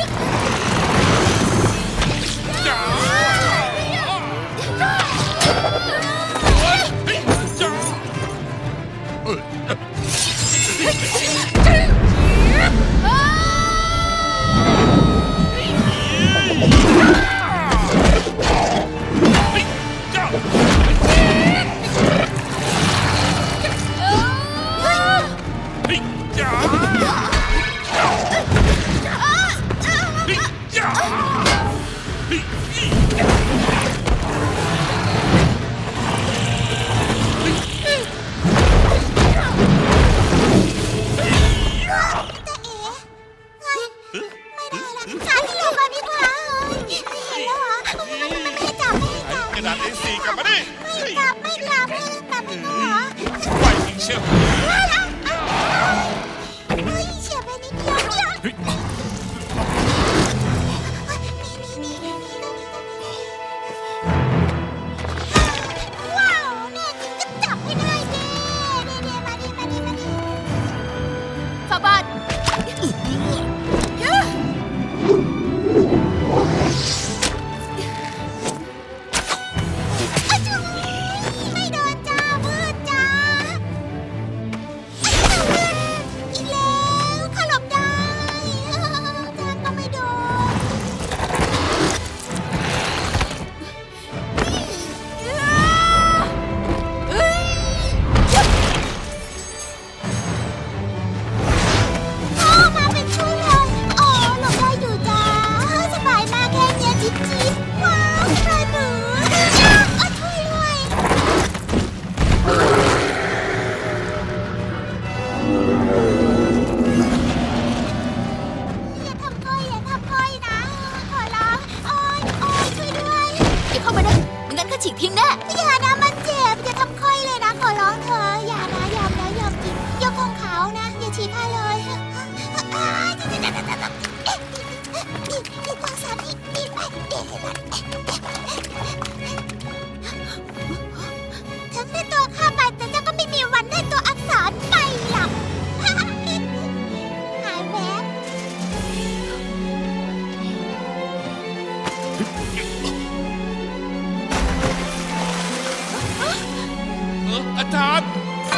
อาจารย์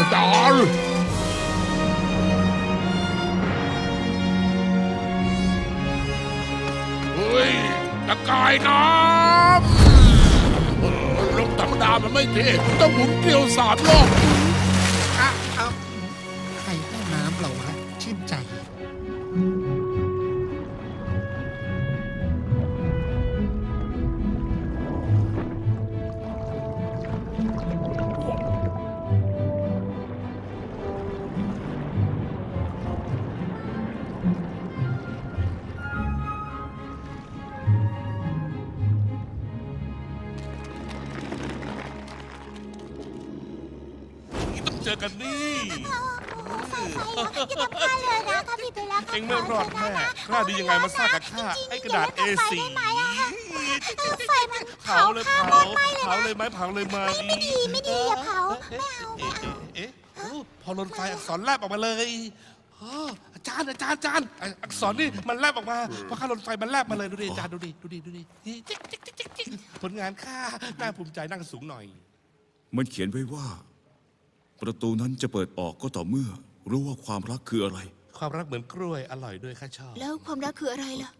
เฮ้ยตะกายน้ำลงธรรมดามันไม่เท่ต้องหมุนเกลียว3 รอบใครให้น้ำเราวะชื่นใจต้องเจอกันนี่อย่าทำข้าเลยนะถ้าผิดไปแล้วเอ็งไม่รอดแน่กล้าดียังไงมาซ่ากับข้าไอ้กระดาษ A4 ไฟมันเผาเลยไหมเผาเลยมาไม่ดีอย่าเผาไม่เอาเอ๊ะพอลนไฟอักษรแลบออกมาเลยอาจารย์อักษรนี่มันแลบออกมาพอข้าลนไฟมันแลบมาเลยดูดิอาจารย์ดูดิผลงานข้าน่าภูมิใจนั่งสูงหน่อยมันเขียนไว้ว่า ประตูนั้นจะเปิดออกก็ต่อเมื่อ รู้ว่าความรักคืออะไรความรักเหมือนกล้วยอร่อยด้วยข้าชอบแล้วความรักคืออะไรล่ะ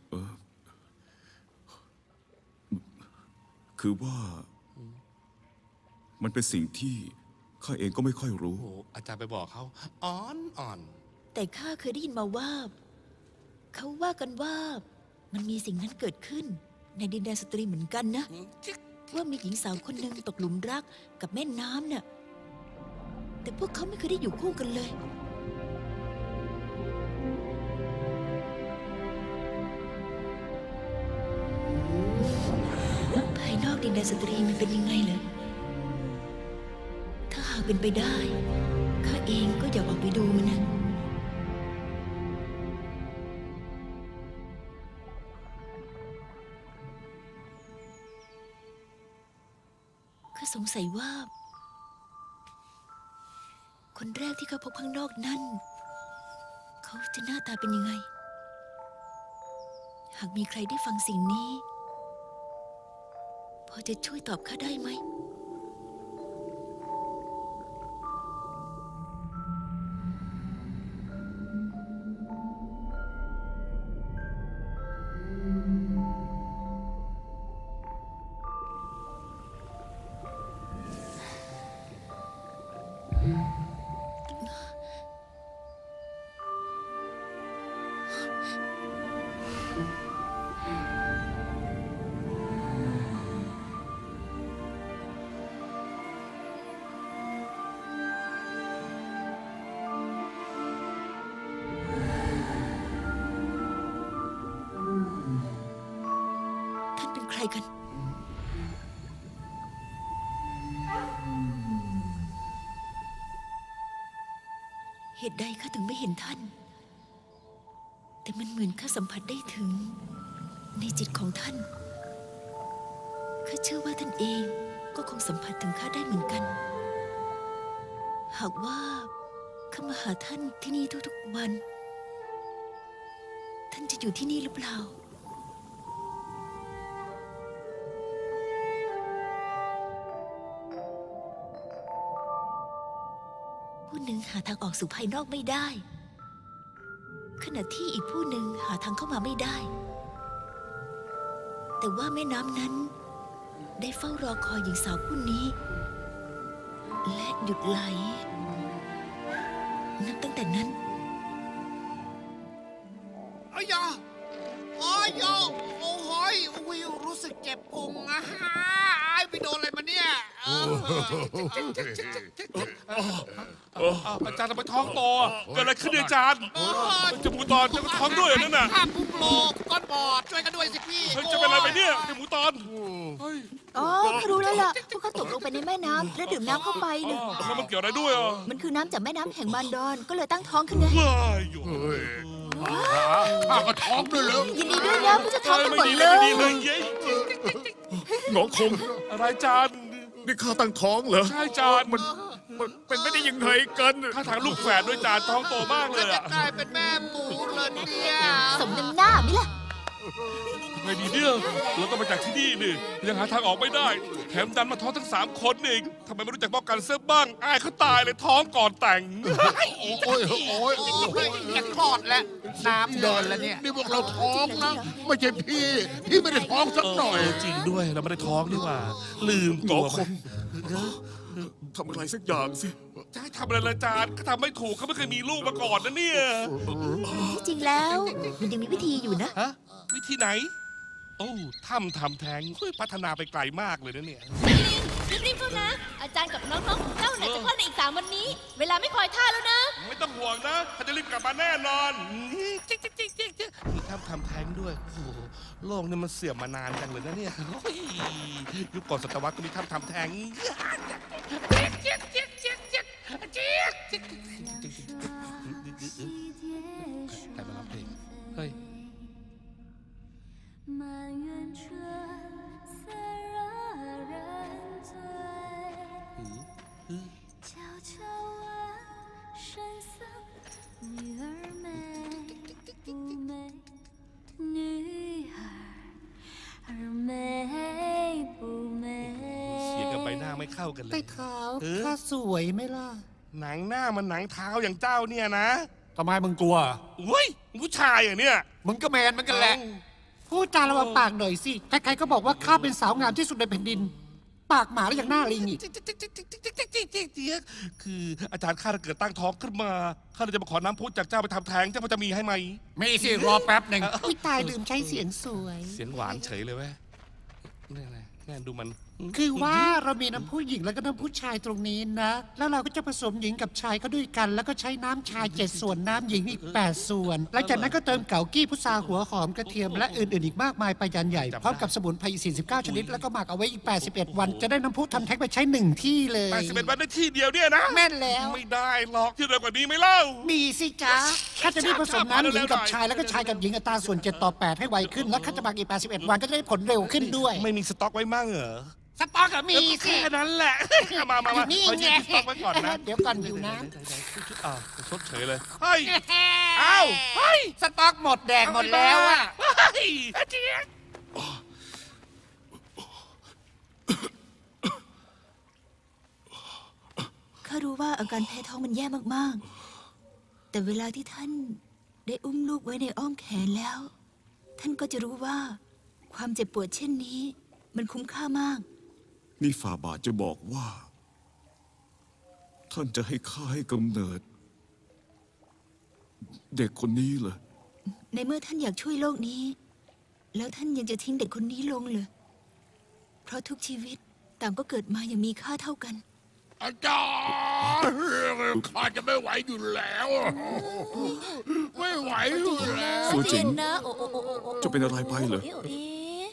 คือว่า มันเป็นสิ่งที่ข้าเองก็ไม่ค่อยรู้โอ้อาจารย์ไปบอกเขาอ่อนแต่ข้าเคยได้ยินมาว่า เขาว่ากันว่า มันมีสิ่งนั้นเกิดขึ้น ในดินแดนสตรีเหมือนกันนะ ว่ามีหญิงสาวคนหนึ่งตกหลุมรักกับแม่น้ำน่ะแต่พวกเขาไม่เคยได้อยู่คู่กันเลย ภายนอกดินแดนสตรีมันเป็นยังไงเหรอถ้าหากเป็นไปได้ข้าเองก็อยากออกไปดูมันนะข้าสงสัยว่า คนแรกที่เขาพบข้างนอกนั่นเขาจะหน้าตาเป็นยังไงหากมีใครได้ฟังสิ่งนี้พอจะช่วยตอบข้าได้ไหมใครกันเหตุใดข้าถึงไม่เห็นท่านแต่มันเหมือนข้าสัมผัสได้ถึงในจิตของท่านข้าเชื่อว่าท่านเองก็คงสัมผัสถึงข้าได้เหมือนกันหากว่าข้ามาหาท่านที่นี่ทุกๆวันท่านจะอยู่ที่นี่หรือเปล่าผู้หนึ่งหาทางออกสู่ภายนอกไม่ได้ขณะที่อีกผู้หนึ่งหาทางเข้ามาไม่ได้แต่ว่าแม่น้ำนั้นได้เฝ้ารอคอยหญิงสาวผู้นี้และหยุดไหลนับตั้งแต่นั้นอ้ยาอ้ยาโอ้โหอุ้ยรู้สึกเจ็บพุงอะฮะไปโดนอะไรมาเนี่ยอาจารย์ทำไมท้องโตเกิดอะไรขึ้นอาจารย์จมูกตอนจะท้องด้วยนั่นน่ะข้าพุ่งโลก้อนบอดช่วยกันด้วยสิพี่จะเป็นอะไรไปเนี่ยจมูกตอนอ๋อข้ารู้แล้วล่ะพวกเขาตกลงไปในแม่น้ำและดื่มน้ำเข้าไปเนี่ยแล้วมันเกี่ยวอะไรด้วยอ่ะมันคือน้ำจากแม่น้ำแห่งมารดอนก็เลยตั้งท้องขึ้นไงข้าก็ท้องด้วยเลยยินดีด้วยนะผู้จะท้องกันหมดเลยหงอคงอะไรจานนี่ข้าตั้งท้องเหรอใช่จานมันเป็นไม่ได้ยังไงกันข้าทางลูกแฝดด้วยจานท้องโตมากเลยจะกลายเป็นแม่หมูเลยเนี่ยสมน้ำหน้าไหมล่ะไงดีเนี่ยเราต้องมาจากที่นี่นี่ยังหาทางออกไม่ได้แถมดันมาท้องทั้ง3 คนอีกทำไมไม่รู้จักป้องกันเสื้อบ้างอายเขาตายเลยท้องก่อนแต่งโอ้ยจะคลอดแล้วน้ำเดินแล้วเนี่ยนี่พวกเราท้องนะไม่ใช่พี่ไม่ได้ท้องสักหน่อยจริงด้วยเราไม่ได้ท้องนี่ว่าลืมตัวไปทำอะไรสักอย่างสิจะให้ทำอะไรละจานเขาทำไม่ถูกเขาไม่เคยมีลูกมาก่อนนะเนี่ยจริงแล้วมันยังมีวิธีอยู่นะฮะวิธีไหนโอ้ทำแท้งพัฒนาไปไกลมากเลยนะเนี่ยรีบๆเข้านะอาจารย์กับน้องๆของเจ้าไหนจะคลอดในอีก3 วันนี้เวลาไม่คอยท่าแล้วนะไม่ต้องห่วงนะเขาจะรีบกลับมาแน่นอนมีทำแท้งด้วยโอ้โหโลกนี่มันเสื่อมมานานจังเลยนะเนี่ยยุคก่อนศตวรรษก็มีทำแท้งใครมาร้องเพลงเฮ้ย满园春色惹人醉，悄悄问神僧女儿美不美？女儿美不美？ เสียงกับใบหน้าไม่เข้ากันเลยใต้เท้าข้าสวยไหมล่ะหนังหน้ามันหนังเท้าอย่างเจ้าเนี่ยนะทำไมมึงกลัวเฮ้ยผู้ชายอย่างเนี้ยมึงก็แมนมันกันแหละพูดจาระวังปากหน่อยสิใครๆก็บอกว่าข้าเป็นสาวงามที่สุดในแผ่นดินปากหมาแล้วอย่างหน้าลิงอีกคืออาจารย์ข้าเกิดตั้งท้องขึ้นมาข้าเลยจะมาขอน้ำพุจากเจ้าไปทำแท้งเจ้าพอจะมีให้ไหมมีสิรอแป๊บหนึ่งอุ้ยตายลืมใช้เสียงสวยเสียงหวานเฉยเลยเว้ยนี่ดูมันคือว่าเรามีน้ำผู้หญิงแล้วก็น้ำผู้ชายตรงนี้นะแล้วเราก็จะผสมหญิงกับชายเข้าด้วยกันแล้วก็ใช้น้ำชาย7 ส่วนน้ำหญิงอีก8 ส่วนหลังจากนั้นก็เติมเกากี้พุทราหัวหอมกระเทียมและอื่นๆอีกมากมายไปยันใหญ่พร้อมกับสมุนไพร49 ชนิดแล้วก็หมักเอาไว้อีก81 วันจะได้น้ำพุทำแท้งไปใช้1 ที่เลย 81 วันได้ที่เดียวเนี่ยนะแม่นแล้วไม่ได้หรอกที่เร็วกว่านี้ไม่เล่ามีสิจ๊ะข้าจะได้ผสมน้ำหญิงกับชายแล้วก็ชายกับหญิงอัตราส่วน7:8ให้ไวขึ้นและข้าจะหมักอีก81 วันก็จะได้ผลเร็วขึ้นด้วยไม่มีสต็อกไว้มั่งเหรอสต็อกก็มีสิแค่นั้นแหละมานี่ไงสต็อกไว้ก่อนนะเดี๋ยวก่อนอยู่น้ำชดเฉยเลยเฮ้ยอ้าวเฮ้ยสต็อกหมดแดงหมดแล้วอ่ะเจี๊ยบข้ารู้ว่าอาการแพ้ท้องมันแย่มากๆ แต่เวลาที่ท่านได้อุ้มลูกไว้ในอ้อมแขนแล้ว ท่านก็จะรู้ว่าความเจ็บปวดเช่นนี้มันคุ้มค่ามากนี่ฝ่าบาทจะบอกว่า ท่านจะให้ข้าให้กำเนิด เด็กคนนี้เหรอในเมื่อท่านอยากช่วยโลกนี้ แล้วท่านยังจะทิ้งเด็กคนนี้ลงเหรอ เพราะทุกชีวิตต่างก็เกิดมาอย่างมีค่าเท่ากันอาจารย์ข้าจะไม่ไหวอยู่แล้ว ไม่ไหวอยู่แล้วสู้จริงนะโอ้โอ้โอ้โอ้จะเป็นอะไรไปเหรอเอ๊ะ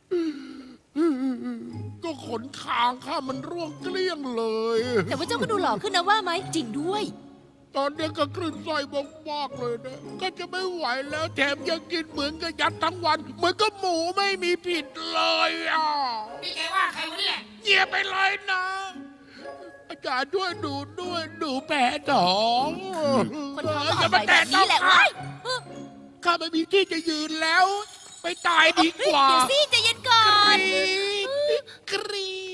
ก็ขนคางข้ามันร่วงเกลี้ยงเลยแต่ว่าเจ้าก็ดูหล่อขึ้นนะว่าไหมจริงด้วยตอนนี้ก็คลื่นไส้มากๆเลยนะก็จะไม่ไหวแล้วแถมยังกินเหมือนกับยัดทั้งวัน เหมือนกับหมูไม่มีผิดเลยอ่ะนี่แกว่าใครวะเนี่ยเงียบไปเลยนะ อาจารย์ด้วยดูแผลท้องคนท้องก็อย่าอ่มาอนไหวแตะแบบนี้ต้องแหละข้าเว้ยข้าไม่มีที่จะยืนแล้ว ไปตายดีกว่าเดี๋ยวสิใจเย็นก่อนกรี๊ด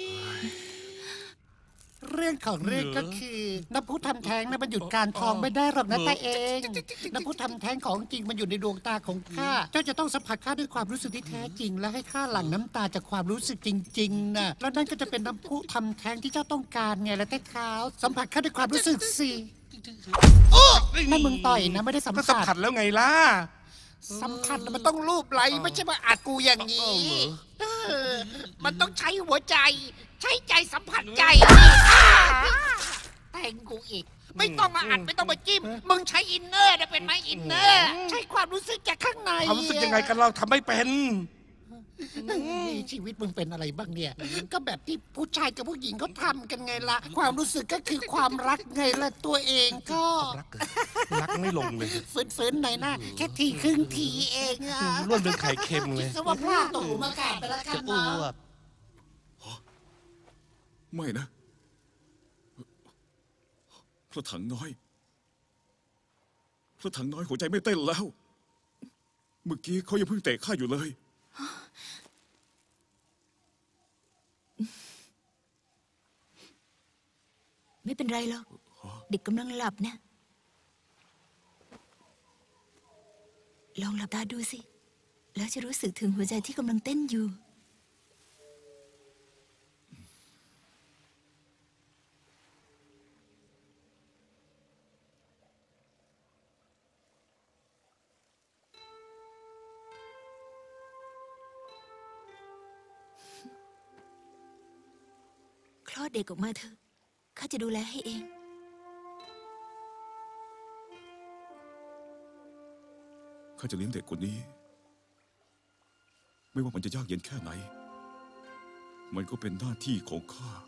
เรื่องของเรื่องก็คือน้ำพุทำแท้งนะมันหยุดการท้องไม่ได้หรอกนะตาเองน้ำพุทำแท้งของจริงมันอยู่ในดวงตาของข้าเจ้าจะต้องสัมผัสข้าด้วยความรู้สึกที่แท้จริง และให้ข้าหลั่งน้ำตาจากความรู้สึกจริงๆนะแล้วนั่นก็จะเป็นน้ำพุทำแท้งที่เจ้าต้องการไงและใต้เท้าสัมผัสข้าด้วยความรู้สึกสินั่นมึงต่อยนะไม่ได้สัมก็สัมผัผัสสแล้วไงล่ะสัมผัสน่ะมันต้องรูปไหลไม่ใช่มาอัดกูอย่างนี้มันต้องใช้หัวใจ ใช้ใจสัมผัสใจแต่งกูอีก ไม่ต้องมาอัดไม่ต้องมาจิ้มมึงใช้อินเนอร์นะเป็นไหมอินเนอร์ใช้ความรู้สึกจากข้างในความรู้สึกยังไงกันเราทำไม่เป็นชีวิตมึงเป็นอะไรบ้างเนี่ย ก็แบบที่ผู้ชายกับผู้หญิงเขาทำกันไงล่ะ ความรู้สึกก็คือความรักไงล่ะตัวเองก็รักไม่ลงเลยฝืนๆหน่อยนะแค่ทีครึ่งทีเองอะร่วนเป็นไข่เค็มเลยคิดซะว่าพลาดตู่มาขาดไปแล้วกันเนาะไม่นะ พระถังน้อย พระถังน้อยหัวใจไม่เต้นแล้ว เมื่อกี้เขายังเพิ่งเตะข้าอยู่เลยไม่เป็นไรหรอก เด็กกำลังหลับนะ ลองหลับตาดูสิ แล้วจะรู้สึกถึงหัวใจที่กำลังเต้นอยู่ คลอดเด็กออกมาเถอะ ข้าจะดูแลให้เองข้าจะเลี้ยงเด็กคนนี้ ไม่ว่ามันจะยากเย็นแค่ไหน มันก็เป็นหน้าที่ของข้า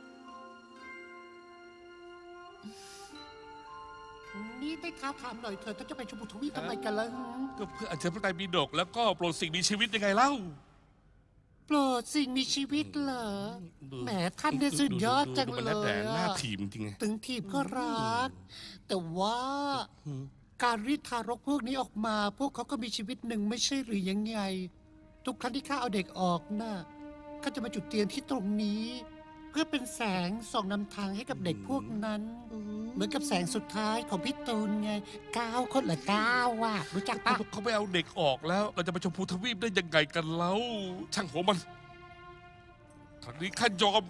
นี่ได้ท้าถามหน่อยเธอถ้าจะไปชมพูทวีปทำไมกันล่ะก็เพื่ออัญเชิญพระไตรปิฎกแล้วก็โปรดสิ่งมีชีวิตยังไงเล่าโปรดสิ่งมีชีวิตเหรอแหมท่านเนี่ยสุดยอดจังมันเลแล้วแต่ยหน้าอะทีมจริงไงถึงทีบก็รัก แต่ว่าการรีดทารกพวกนี้ออกมา พวกเขาก็มีชีวิตหนึ่งไม่ใช่หรือยังไง ทุกครั้งที่ข้าเอาเด็กออกน่ะข้าจะมาจุดเทียนที่ตรงนี้ เพื่อเป็นแสงส่องนำทางให้กับเด็กพวกนั้น เหมือนกับแสงสุดท้ายของพี่ตูนไง9 คนละ9ว่ะรู้จักปะเขาไม่เอาเด็กออกแล้ว เราจะไปชมพูทวีปได้ยังไงกันเล่าช่างหัวมันครั้งนี้ข้ายอม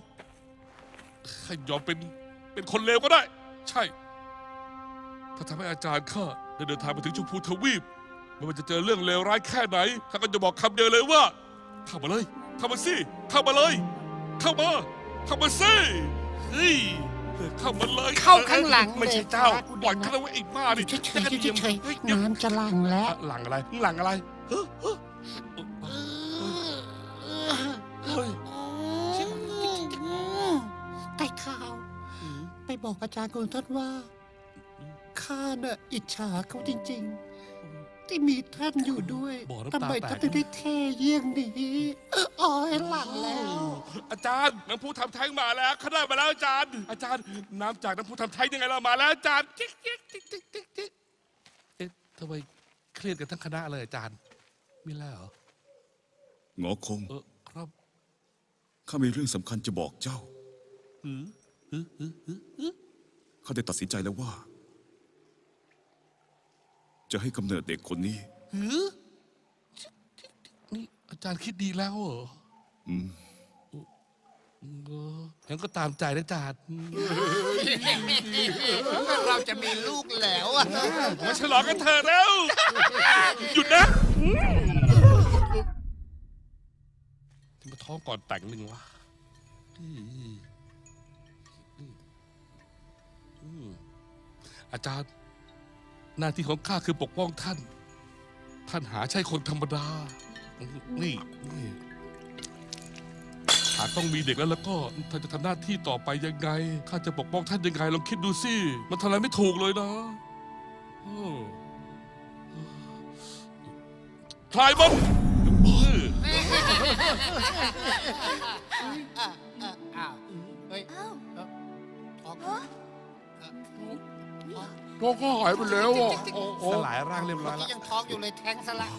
เป็นคนเลวก็ได้ ใช่ ถ้าทำให้อาจารย์ข้าได้เดินทางมาถึงชมพูทวีปไม่ว่าจะเจอเรื่องเลวร้ายแค่ไหนข้าก็จะบอกคำเดียวเลยว่าเข้ามาเลยเข้ามาสิเข้ามาเลย เข้ามาสิเฮ้ยเข้ามาเลยเข้าข้างหลังไม่ใช่เจ้าปล่อยข้าไว้ไอ้บ้าดิเฉยๆน้ำจะหลั่งแล้วหลังอะไรหลังอะไรเฮ้ยใต้เท้าไปบอกอาจารย์ของท่านว่าข้าน่ะอิจฉาเขาจริงๆ ที่มีท่านอยู่ด้วยบอกน้ำทำตาไมแตท่านกถึงได้เท่เยี่ยงนี้อ๋อหลังแล้วอาจารย์น้ำพุทำแท้งมาแล้วข้าได้มาแล้วอาจารย์น้ำจากน้ำพุทำแท้งยังไงเรามาแล้วอาจารย์จิ๊กเอ๊ะทำไมเครียดกันทั้งคณะเลยอาจารย์มีอะไรเหรอหงอคงครับข้ามีเรื่องสำคัญจะบอกเจ้าข้าได้ตัดสินใจแล้วว่า จะให้กำเนิดเด็กคนนี้นี่อาจารย์คิดดีแล้วเหรองั้นก็ตามใจนะอาจารย์เราจะมีลูกแล้วอะมาฉลองกันเถอะแล้ว หยุดนะที่มาท้องก่อนแต่งหนึ่งวะอาจารย์ หน้าที่ของข้าคือปกป้องท่าน ท่านหาใช่คนธรรมดา นี่หากต้องมีเด็กแล้วก็ท่านจะทำหน้าที่ต่อไปยังไงข้าจะปกป้องท่านยังไงลองคิดดูสิมันทำอะไรไม่ถูกเลยนะทายมันท้องก็หายไปแล้วอ่ะสลายร่างเรียบร้อยแล้วยังท้องอยู่เลยแทงซะละ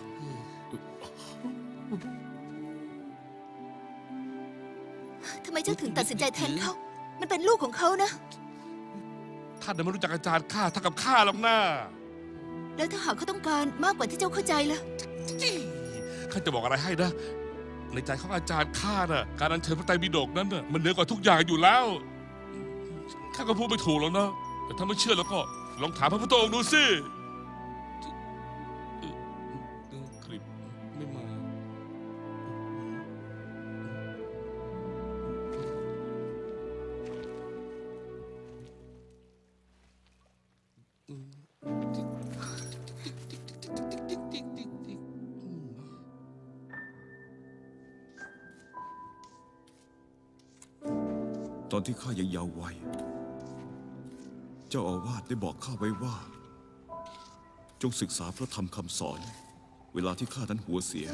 ทำไมเจ้าถึงตัดสินใจแทนเขา มันเป็นลูกของเขานะท่านไม่รู้จักอาจารย์ข้าเท่ากับข้าหรอกนะแล้วถ้าหากเขาต้องการมากกว่าที่เจ้าเข้าใจล่ะข้าจะบอกอะไรให้นะ ในใจของอาจารย์ข้าน่ะการอัญเชิญพระไตรปิฎกนั้นน่ะมันเหนือกว่าทุกอย่างอยู่แล้วข้าก็พูดไม่ถูกแล้วนะแต่ถ้าไม่เชื่อแล้วก็ลองถามพระพุทธองค์ดูสิคลิปไม่มาตอนที่ข้ายังเยาว์วัยเจ้าอาวาสได้บอกข้าไว้ว่าจงศึกษาพระธรรมคำสอนเวลาที่ข้านั้นหัวเสีย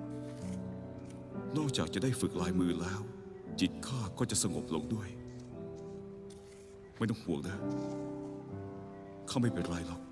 นอกจากจะได้ฝึกลายมือแล้วจิตข้าก็จะสงบลงด้วยไม่ต้องห่วงนะข้าไม่เป็นไรหรอก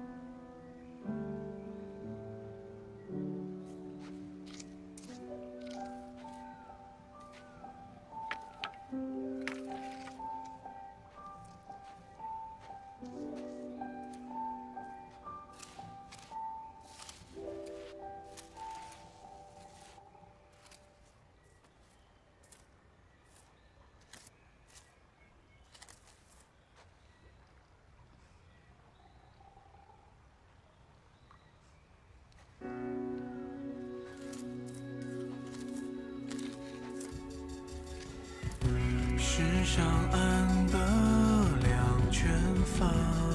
世上安得两全法，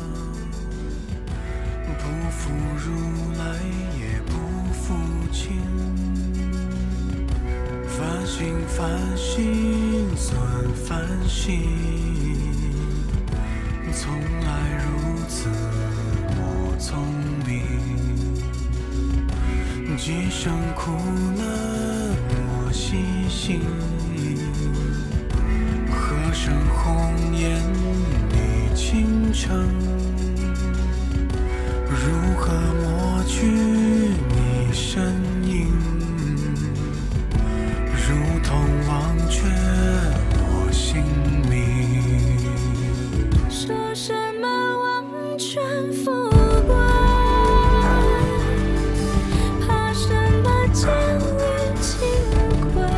不负如来也不负卿。凡行凡行算凡行，从来如此莫聪明。几生苦难莫细心。何生红颜你倾城，如何抹去你身影？如同忘却我姓名。说什么王权富贵，怕什么剑与金贵？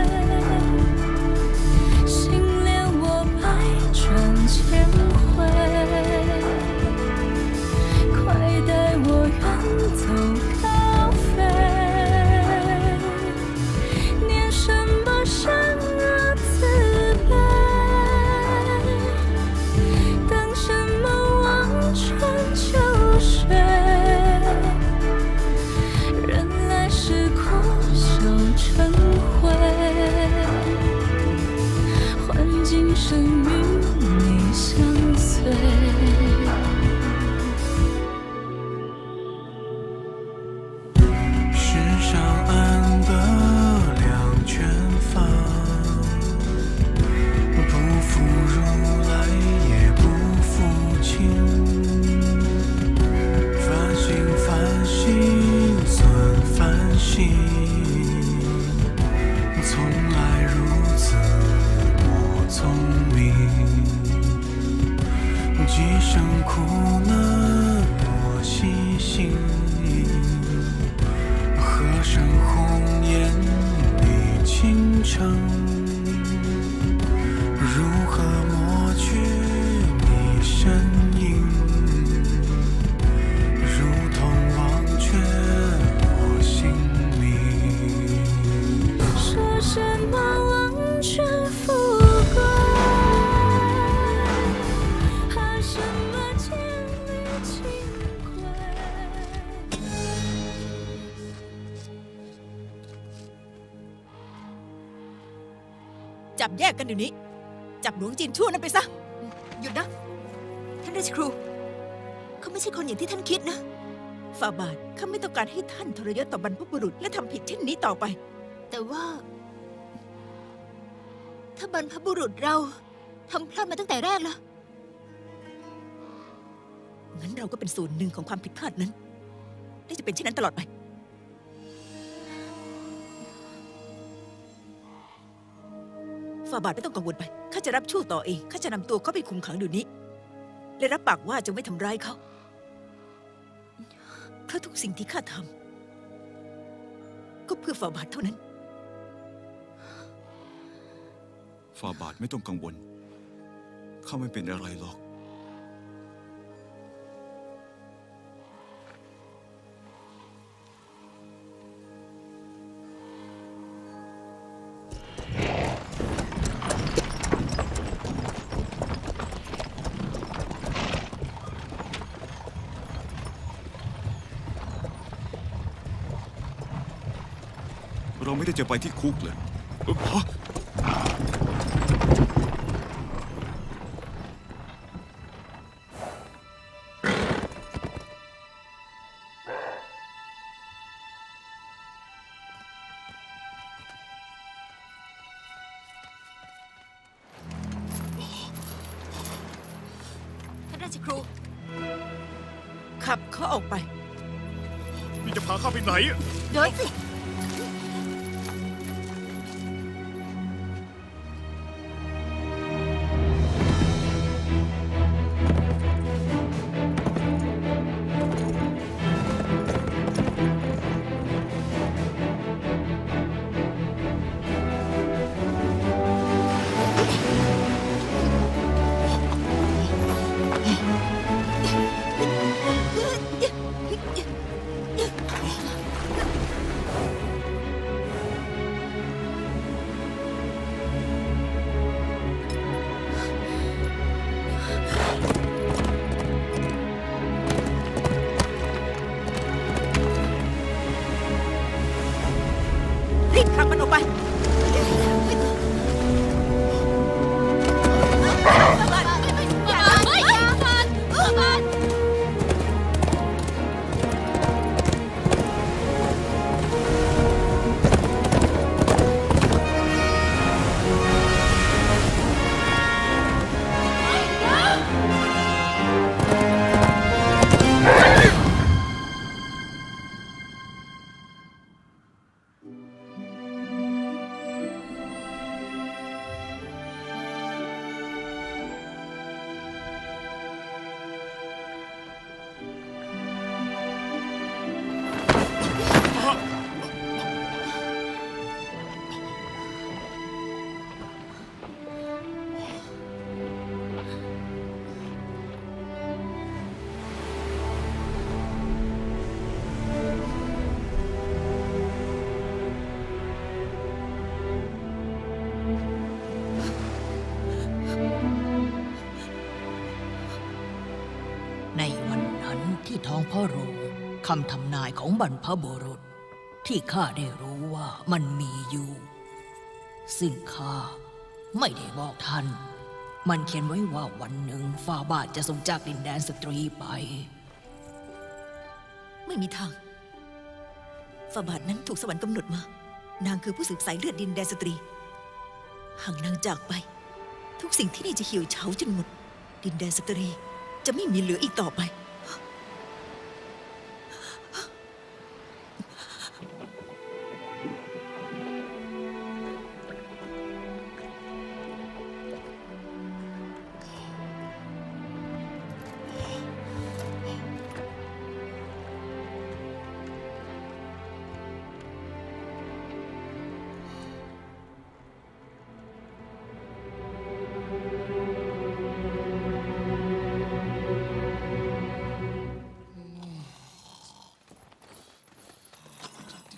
千回，快带我远走高飞。念什么善恶慈悲，等什么望穿秋水。人来时哭笑成灰，换今生与你相随。 心，从来如此我聪明，几声苦难我细心，和声红颜里倾城，如何抹去你身影，如同忘却我姓名。说什么王权富贵，喊什么千里清规。 จับแยกกันเดี๋ยวนี้จับหลวงจีนชั่วนั้นไปซะหยุดนะท่านราชครูเขาไม่ใช่คนอย่างที่ท่านคิดนะฝ่าบาทข้าไม่ต้องการให้ท่านทรยศต่อบรรพบุรุษและทำผิดเช่นนี้ต่อไปแต่ว่า ถ้าบรรพบุรุษเราทำพลาดมาตั้งแต่แรกล่ะงั้นเราก็เป็นส่วนหนึ่งของความผิดพลาดนั้นและจะเป็นเช่นนั้นตลอดไปฝ่าบาทไม่ต้องกังวลไปข้าจะรับชั่วต่อเองข้าจะนำตัวเขาไปคุมขังเดี๋ยวนี้และรับปากว่าจะไม่ทำร้ายเขาเพราะทุกสิ่งที่ข้าทำก็เพื่อฝ่าบาทเท่านั้นฝ่าบาทไม่ต้องกังวลข้าไม่เป็นอะไรหรอกเราไม่ได้จะไปที่คุกเลยฮะท่านราชครูขับเขาออกไปนี่จะพาข้าไปไหนอะเดินสิรีบขับมันออกไปในวันนั้นที่ท้องพระโรงคำทำนายของบรรพบุรุษที่ข้าได้รู้ว่ามันมีอยู่ ซึ่งข้าไม่ได้บอกท่าน มันเขียนไว้ว่าวันหนึ่งฝ่าบาทจะทรงจากดินแดนสตรีไปไม่มีทางฝ่าบาทนั้นถูกสวรรค์กำหนดมา นางคือผู้สืบสายเลือดดินแดนสตรีหากนางจากไป ทุกสิ่งที่นี่จะเหี่ยวเฉาจนหมด ดินแดนสตรีจะไม่มีเหลืออีกต่อไป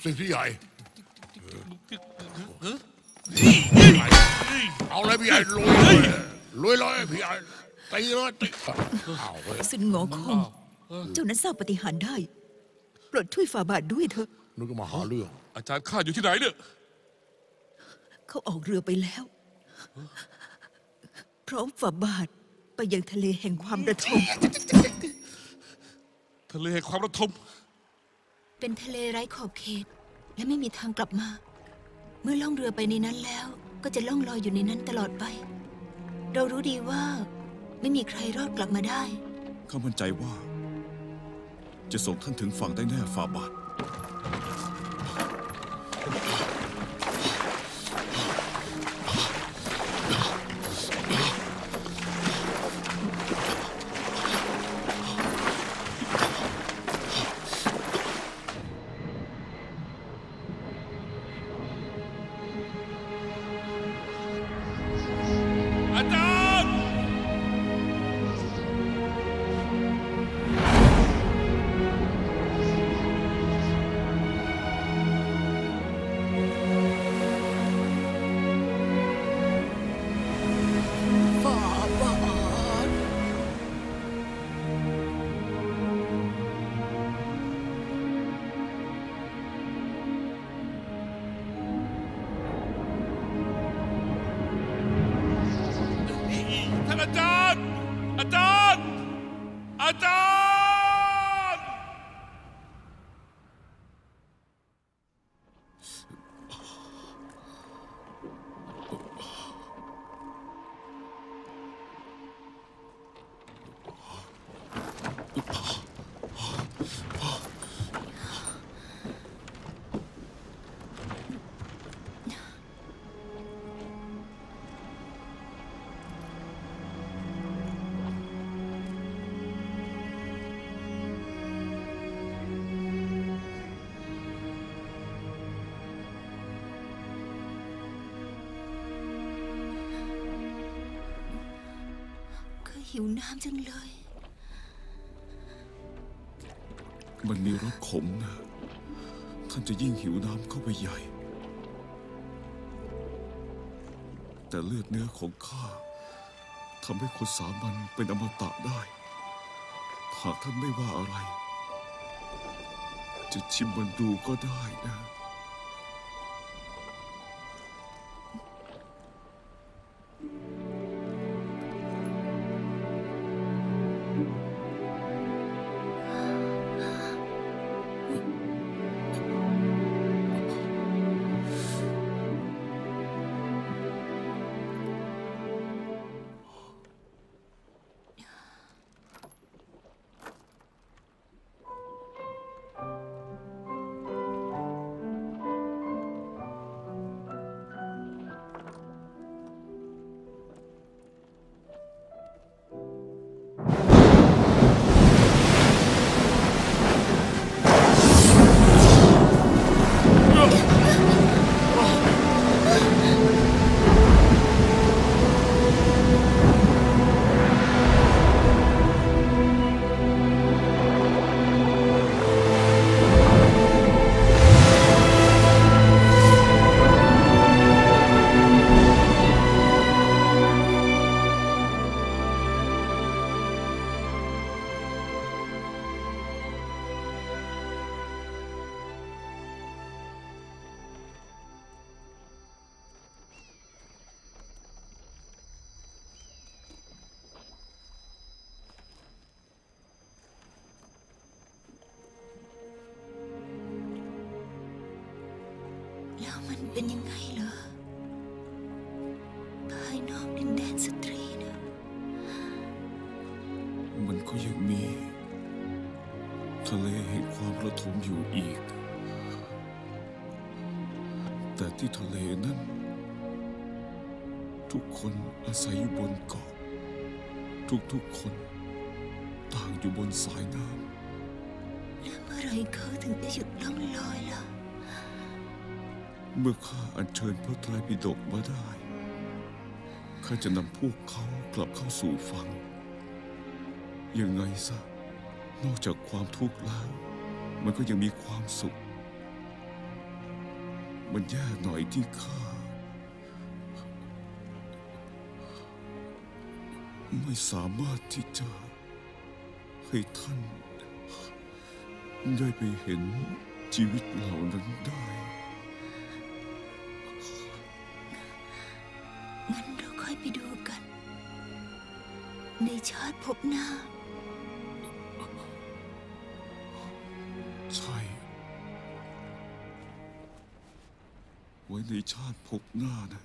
สิพี่ใหญ่เอาเลยพี่ใหญ่ลุยเลยพี่ใหญ่ตีเลยตีเอาเว้ยสินหงอคงเจ้านั้นสร้างปาฏิหาริย์ได้โปรดช่วยฝ่าบาทด้วยเถอะนึกว่ามาหาเรื่องอาจารย์ข้าอยู่ที่ไหนเนี่ยเขาออกเรือไปแล้วพร้อมฝ่าบาทไปยังทะเลแห่งความระทมทะเลแห่งความระทมเป็นทะเลไร้ขอบเขตและไม่มีทางกลับมา เมื่อล่องเรือไปในนั้นแล้วก็จะล่องลอยอยู่ในนั้นตลอดไป เรารู้ดีว่าไม่มีใครรอดกลับมาได้ข้ามั่นใจว่า จะส่งท่านถึงฝั่งได้แน่ฝ่าบาทอาจารย์ฝ่าบาทท่านอาจารย์ อาจารย์ อาจารย์ก็หิวน้ำจังเลยมันมีรสขมนะ ท่านจะยิ่งหิวน้ำเข้าไปใหญ่ แต่เลือดเนื้อของข้าทำให้คนสามัญเป็นอมตะได้ หากท่านไม่ว่าอะไร จะชิมมันดูก็ได้นะแล้วมันเป็นยังไงเหรอ ภายนอกดินแดนสตรีนะมันก็ยังมีทะเลแห่งความระทมอยู่อีก แต่ที่ทะเลนั้น ทุกคนอาศัยอยู่บนเกาะ ทุกๆคนต่างอยู่บนสายน้ำแล้วเมื่อไรเขาถึงจะหยุดล่องลอยล่ะเมื่อข้าอัญเชิญพระไตรปิฎกมาได้ ข้าจะนำพวกเขากลับเข้าสู่ฝั่ง ยังไงซะ นอกจากความทุกข์แล้ว มันก็ยังมีความสุขมันแย่หน่อยที่ข้าไม่สามารถที่จะให้ท่านได้ไปเห็นชีวิตเหล่านั้นได้งั้นเราค่อยไปดูกัน ในชาติภพหน้าใช่ ไว้ในชาติภพหน้านะ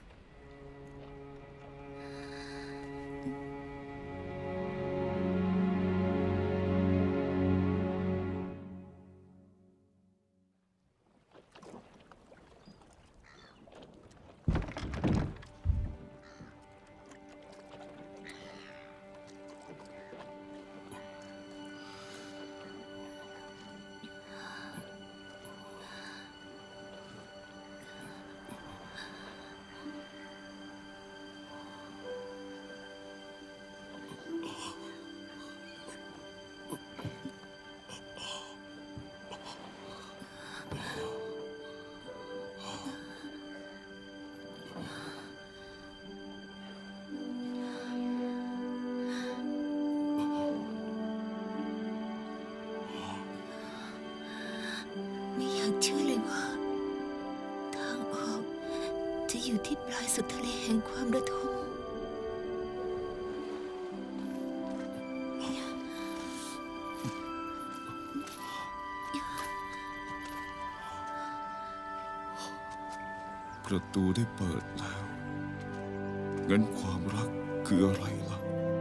ไม่อยากเชื่อเลยว่า ทางออกจะอยู่ที่ปลายสุดทะเลแห่งความระทมประตูได้เปิดแล้ว งั้นความรักคืออะไรล่ะ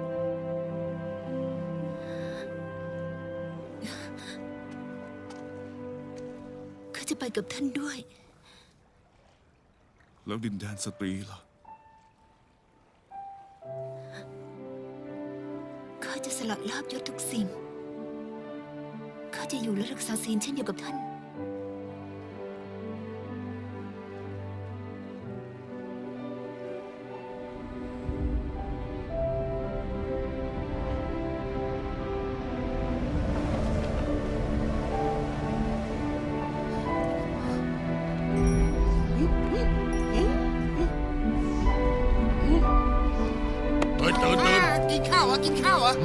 ข้าจะไปกับท่านด้วยแล้วดินแดนสตรีล่ะข้าจะสละลาภยศทุกสิ่ง ข้าจะอยู่และรักษาศีลเช่นเดียวกับท่านตื่นกินข้าวเหรอกินข้าวเหรอ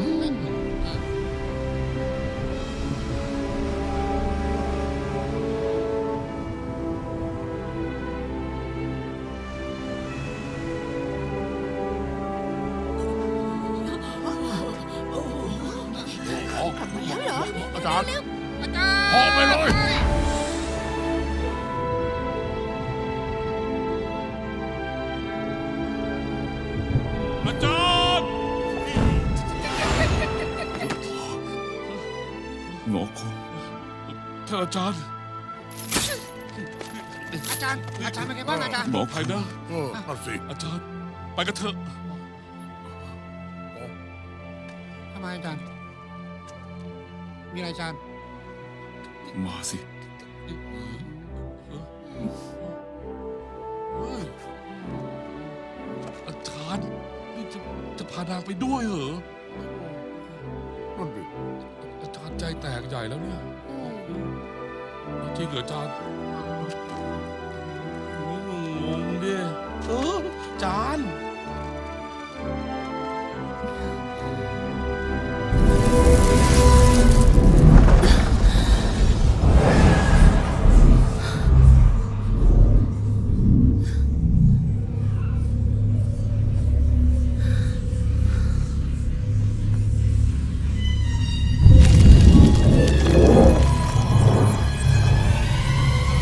กลับมาแล้วเหรออาจารย์อาจารย์ออกไปเลยอาจารย์หงอคงท่านอาจารย์อาจารย์เป็นไงบ้างอาจารย์หมอภัยนะนั่นสิอาจารย์ ไปกันเถอะทำไมอาจารย์ มีอะไรอาจารย์มาสิอาจารย์นี่จะพานางไปด้วยเหรอนั่นดิอาจารย์ใจแตกใหญ่แล้วเนี่ยจริงเหรออาจารย์งงดิจานเ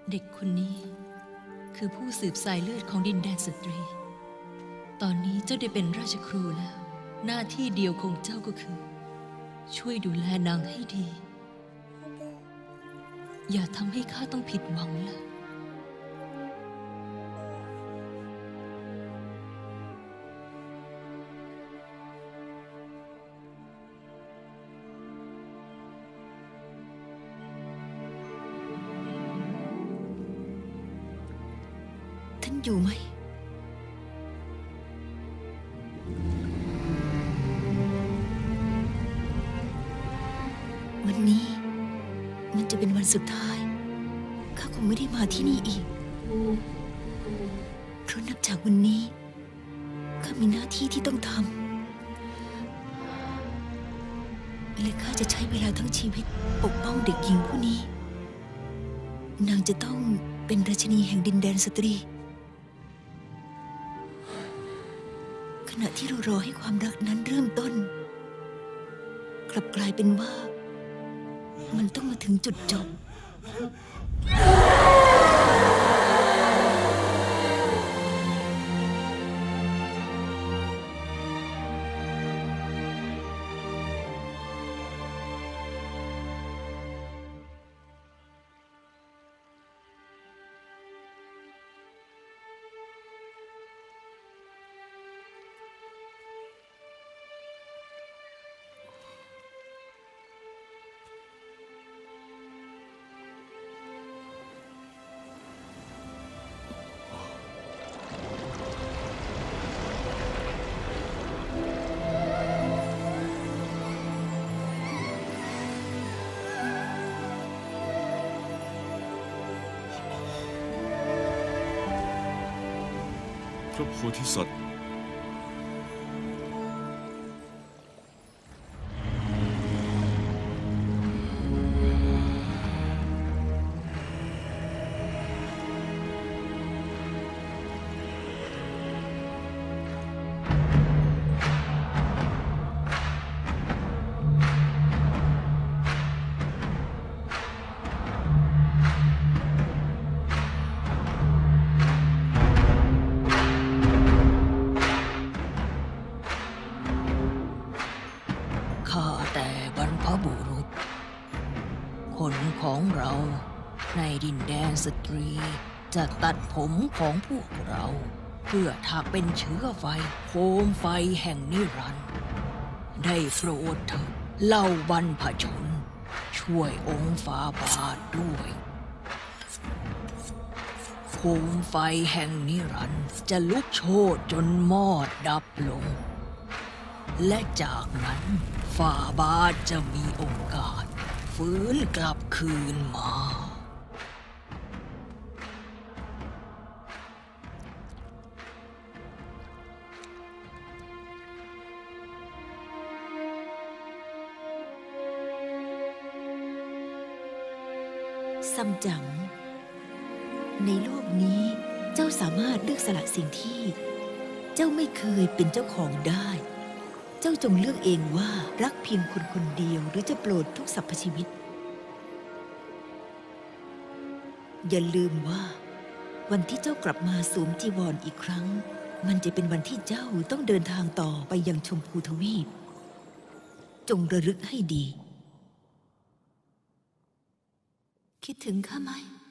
เด็กคนนี้คือผู้สืบสายเลือดของดินแดนสตรี ตอนนี้เจ้าได้เป็นราชครูแล้ว หน้าที่เดียวของเจ้าก็คือ ช่วยดูแลนางให้ดี อย่าทำให้ข้าต้องผิดหวังล่ะท่านอยู่ไหมวันนี้มันจะเป็นวันสุดท้ายข้าคงไม่ได้มาที่นี่อีกเพราะนับจากวันนี้ข้ามีหน้าที่ที่ต้องทำและข้าจะใช้เวลาทั้งชีวิตปกป้องเด็กหญิงผู้นี้นางจะต้องเป็นราชินีแห่งดินแดนสตรีขณะที่เรารอให้ความรักนั้นเริ่มต้นกลับกลายเป็นว่ามันต้องมาถึงจุดจบพระโพธิสัตว์คนของเราในดินแดนสตรีจะตัดผมของพวกเราเพื่อถักเป็นเชื้อไฟโคมไฟแห่งนิรันดร์ได้โปรดเถิดเล่าบรรพชนช่วยองค์ฟาบาทด้วยโคมไฟแห่งนิรันดร์จะลุกโชนจนมอดดับลงและจากนั้นฟาบาทจะมีโอกาสฟื้นกลับคืนมาซัมจั๋งในโลกนี้เจ้าสามารถเลือกสละสิ่งที่เจ้าไม่เคยเป็นเจ้าของได้เจ้าจงเลือกเองว่ารักเพียงคนคนเดียวหรือจะโปรดทุกสรรพชีวิตอย่าลืมว่าวันที่เจ้ากลับมาสวมจีวรอีกครั้งมันจะเป็นวันที่เจ้าต้องเดินทางต่อไปยังชมพูทวีปจงระลึกให้ดีคิดถึงข้าไหม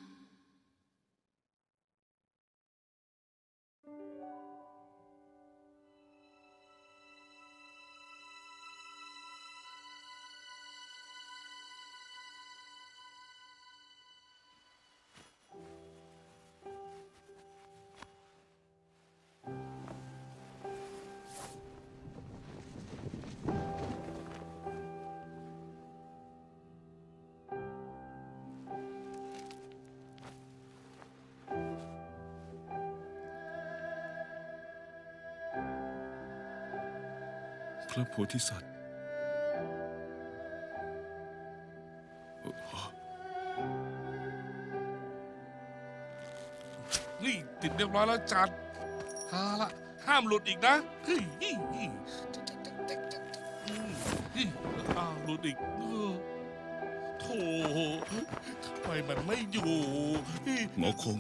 พระโพธิสัตว์นี่ติดเรียบร้อยแล้วจัดฮาละห้ามหลุดอีกนะเฮ้ยหลุดอีกถโถทำไมมันไม่อยู่หมอคง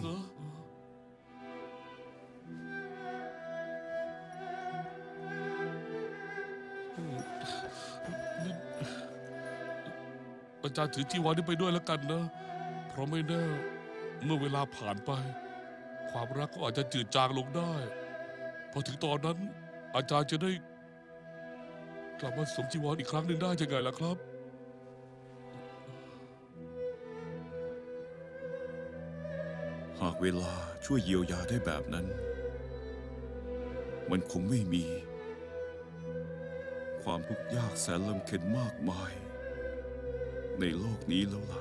อาจารย์ถือจีวรนี้ไปด้วยแล้วกันนะ เพราะไม่แน่เมื่อเวลาผ่านไป ความรักก็อาจจะจืดจางลงได้ พอถึงตอนนั้น อาจารย์จะได้ กลับมาสวมจีวรอีกครั้งหนึ่งได้ยังไงล่ะครับหากเวลาช่วยเยียวยาได้แบบนั้น มันคงไม่มี ความทุกข์ยากแสนลำเค็ญมากมาย ในโลกนี้แล้วล่ะ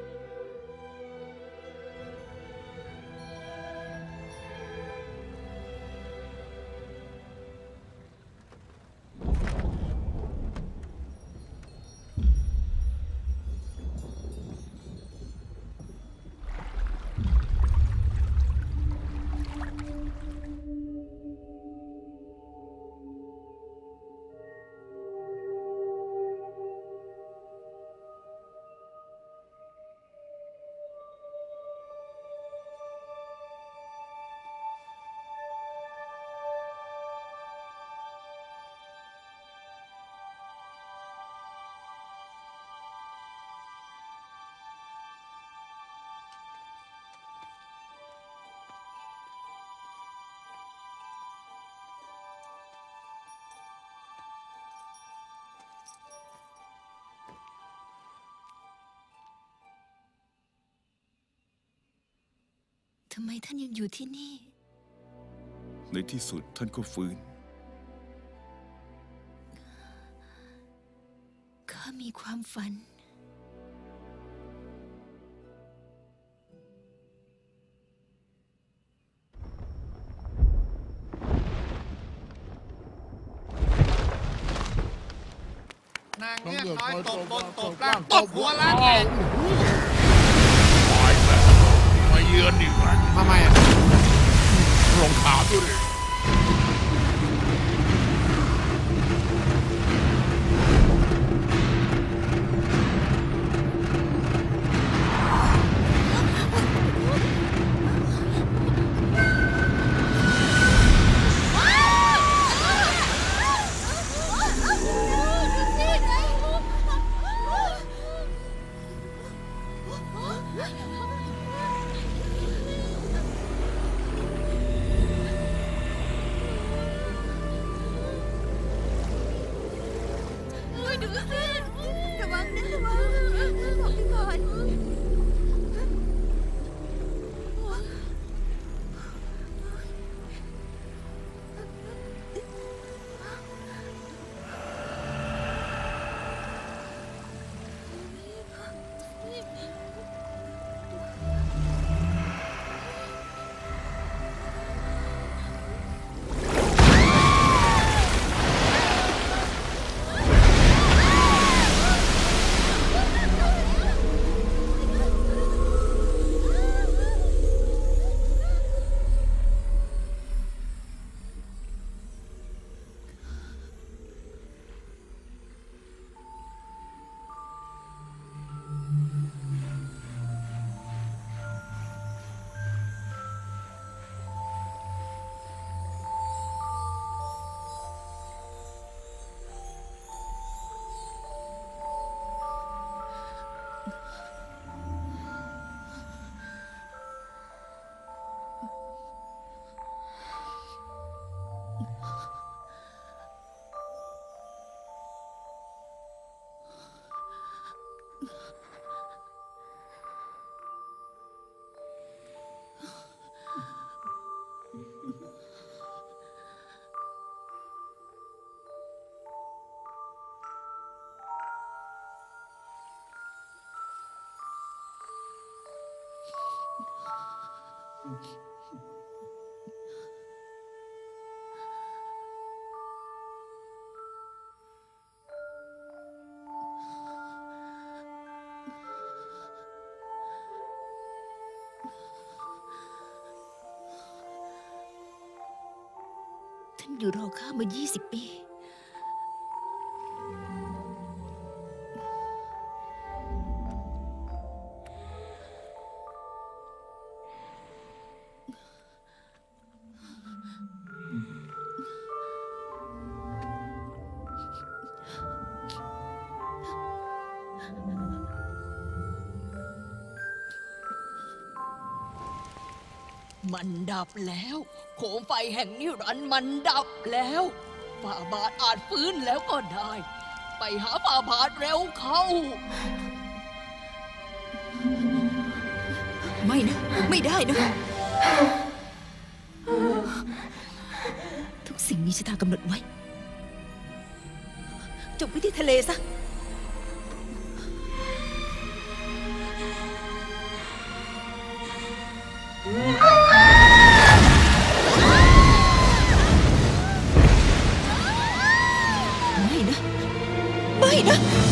ทำไมท่านยังอยู่ที่นี่ในที่สุดท่านก็ฟื้นข้ามีความฝันนางเงือกน้อยตบบนตบล่างตบหัวล้านแตกมาเยือนอีกแล้วทำไมอ่ะรองเท้าด้วยดูสิระวังนะระวังบอกไปก่อน ท่านอยู่รอข้ามา 20 ปีทมันดับแล้วโคมไฟแห่งนิรันดร์มันดับแล้วฝ่าบาทอาจฟื้นแล้วก็ได้ ไปหาฝ่าบาทเร็วเข้าไม่นะ ไม่ได้นะ ทุกสิ่งมีชะตากำหนดไว้ จบไปที่ทะเลซะ ไม่นะ ไม่นะ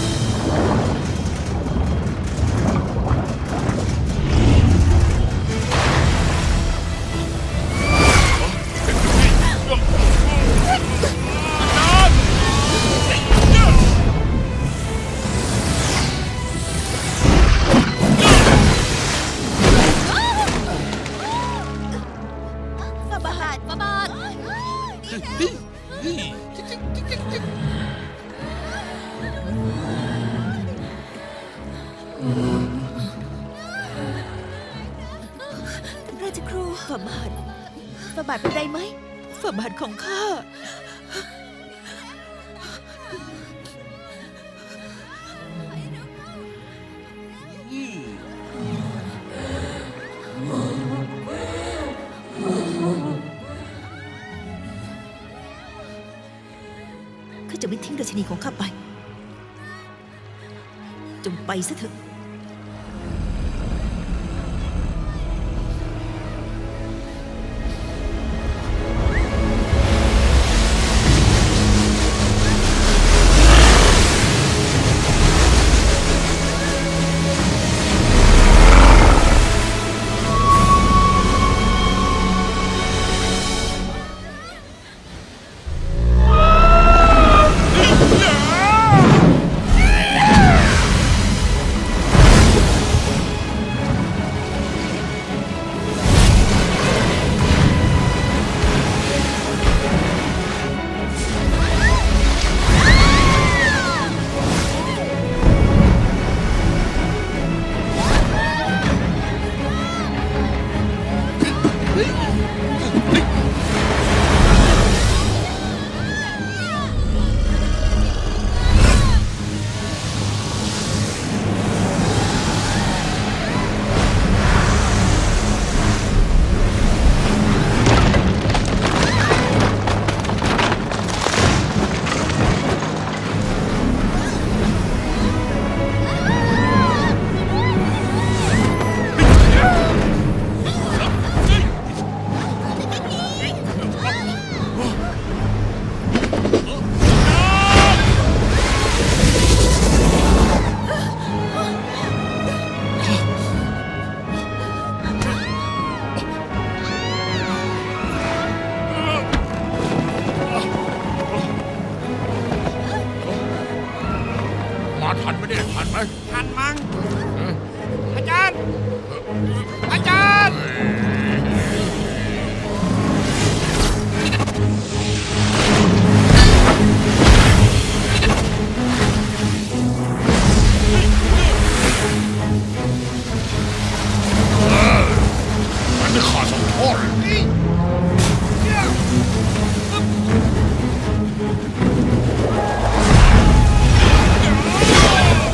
ราชครูฝ่าบาทเป็นไรไหมฝ่าบาทของข้าข้าจะไม่ทิ้งราชินีของข้าไปจงไปซะเถอะทันไหมเนี่ยทันไหมทันมั้งอาจารย์ อาจารย์มันไม่ขาดสองท่อน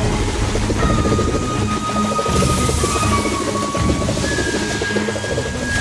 อ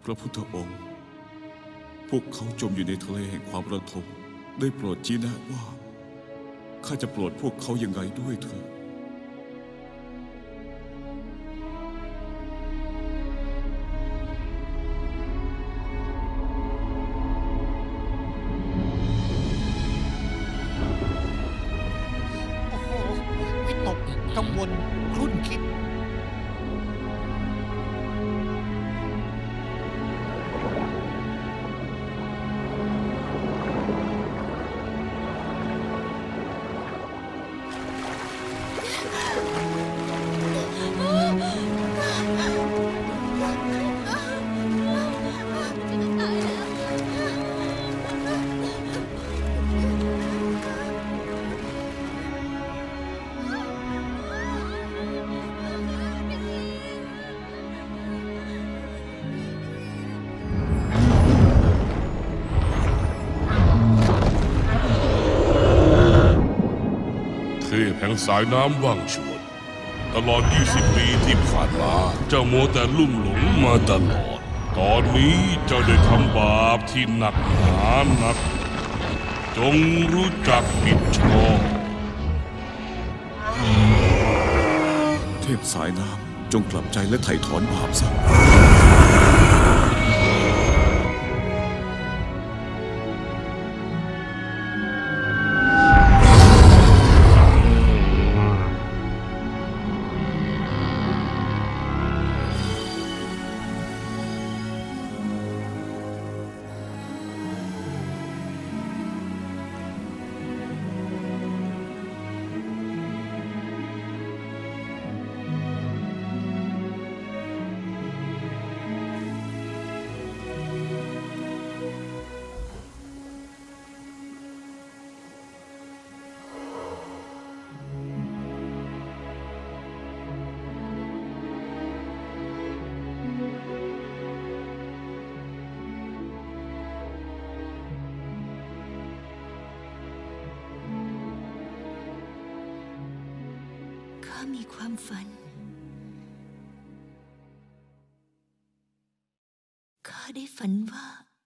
พระพุทธองค์พวกเขาจมอยู่ในทะเลแห่งความระทมได้โปรดชี้แนะว่าข้าจะโปรดพวกเขายังไงด้วยเถิดโอ้โหวิตกกังวลครุ่นคิดเทพแห่งสายน้ำว่างชวนตลอด 20 ปีที่ผ่านมาเจ้ามัวแต่ลุ่มหลงมาตลอดตอนนี้เจ้าได้ทำบาปที่หนักหนานักจงรู้จักผิดชอบเทพสายน้ำจงกลับใจและไถ่ถอนบาปซะข้ามีความฝัน ข้าได้ฝันว่า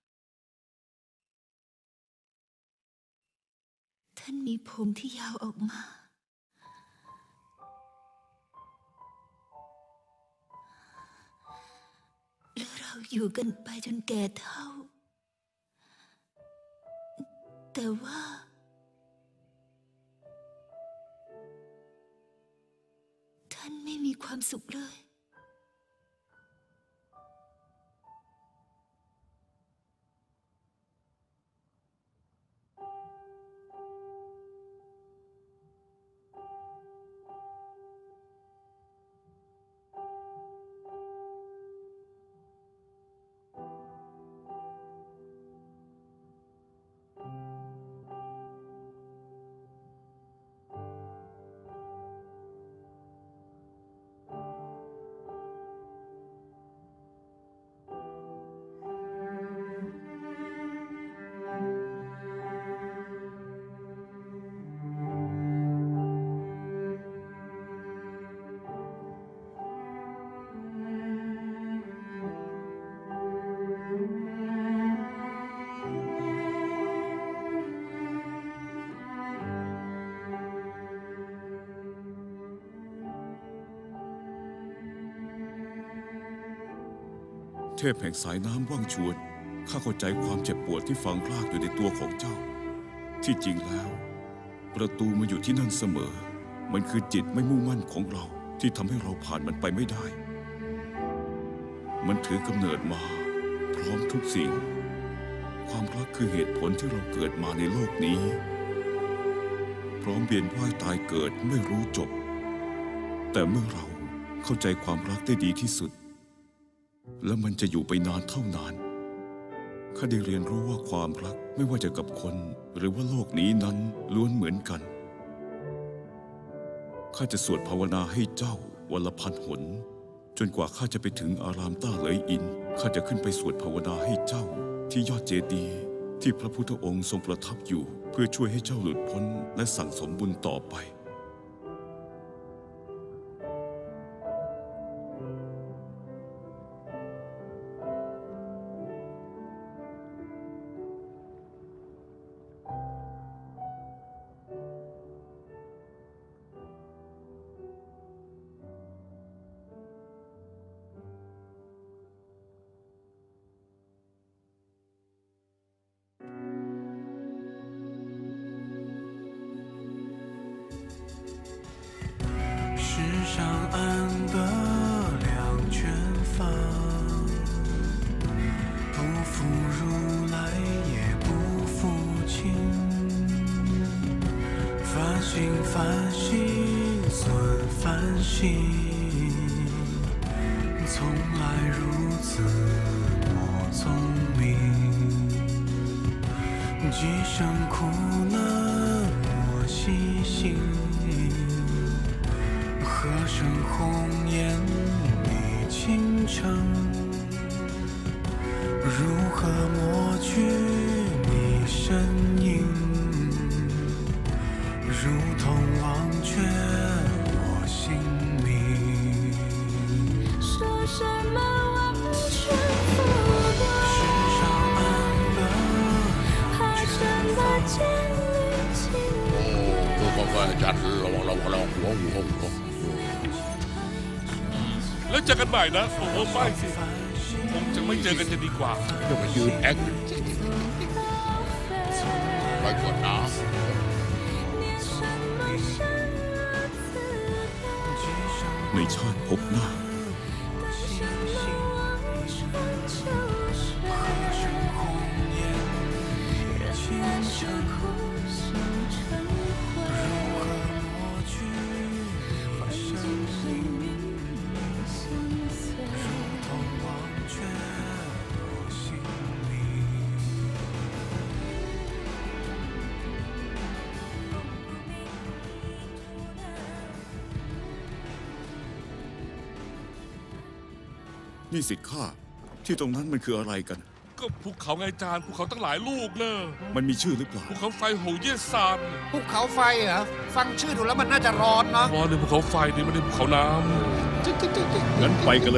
ท่านมีผมที่ยาวออกมา แล้วเราอยู่กันไปจนแก่เฒ่า แต่ว่า ท่านไม่มีความสุขเลยเทพแห่งสายน้ำว่างชวนข้าเข้าใจความเจ็บปวดที่ฝังรากอยู่ในตัวของเจ้า ที่จริงแล้ว ประตูมาอยู่ที่นั่นเสมอ มันคือจิตไม่มุ่งมั่นของเราที่ทำให้เราผ่านมันไปไม่ได้ มันถือกำเนิดมาพร้อมทุกสิ่ง ความรักคือเหตุผลที่เราเกิดมาในโลกนี้ พร้อมเวียนว่ายตายเกิดไม่รู้จบ แต่เมื่อเราเข้าใจความรักได้ดีที่สุดและมันจะอยู่ไปนานเท่านานข้าได้เรียนรู้ว่าความรักไม่ว่าจะกับคนหรือว่าโลกนี้นั้นล้วนเหมือนกันข้าจะสวดภาวนาให้เจ้าวันละ1,000 หนจนกว่าข้าจะไปถึงอารามต้าเหลยอินข้าจะขึ้นไปสวดภาวนาให้เจ้าที่ยอดเจดีย์ที่พระพุทธองค์ทรงประทับอยู่เพื่อช่วยให้เจ้าหลุดพ้นและสั่งสมบุญต่อไป上岸的两卷发，不负如来也不负卿。繁星繁星存繁星，从来如此我聪明。几声苦难我细心，何声红颜你倾城？如何抹去你身影？如同忘却我姓名。说什么完全不过，世上安乐，还什么千里情乖，家人ระวังหัวแล้วเจอกันใหม่นะโอ้โหไม่สิคงจะไม่เจอกันจะดีกว่าจะมายืนแอคไปก่อนนะในชาติพบหน้า นี่สิทธิ์ข้าที่ตรงนั้นมันคืออะไรกันก็ภูเขาไงจานภูเขาตั้งหลายลูกเนอะมันมีชื่อหรือเปล่าภูเขาไฟโหเย่ซานภูเขาไฟเหรอ ฟังชื่อดูแล้วมันน่าจะร้อนเนาะร้อนในภูเขาไฟนี่ไม่ได้ภูเขาน้งั้นไปกันเลย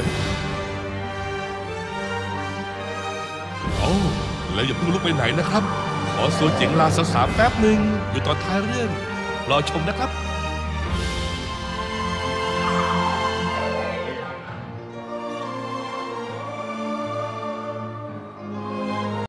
ำโอ้แล้วอย่าเพิ่งลุกไปไหนนะครับ ขอสวนเจ๋งลาสาวๆแป๊บหนึ่งอยู่ตอนท้ายเรื่องรอชมนะครับ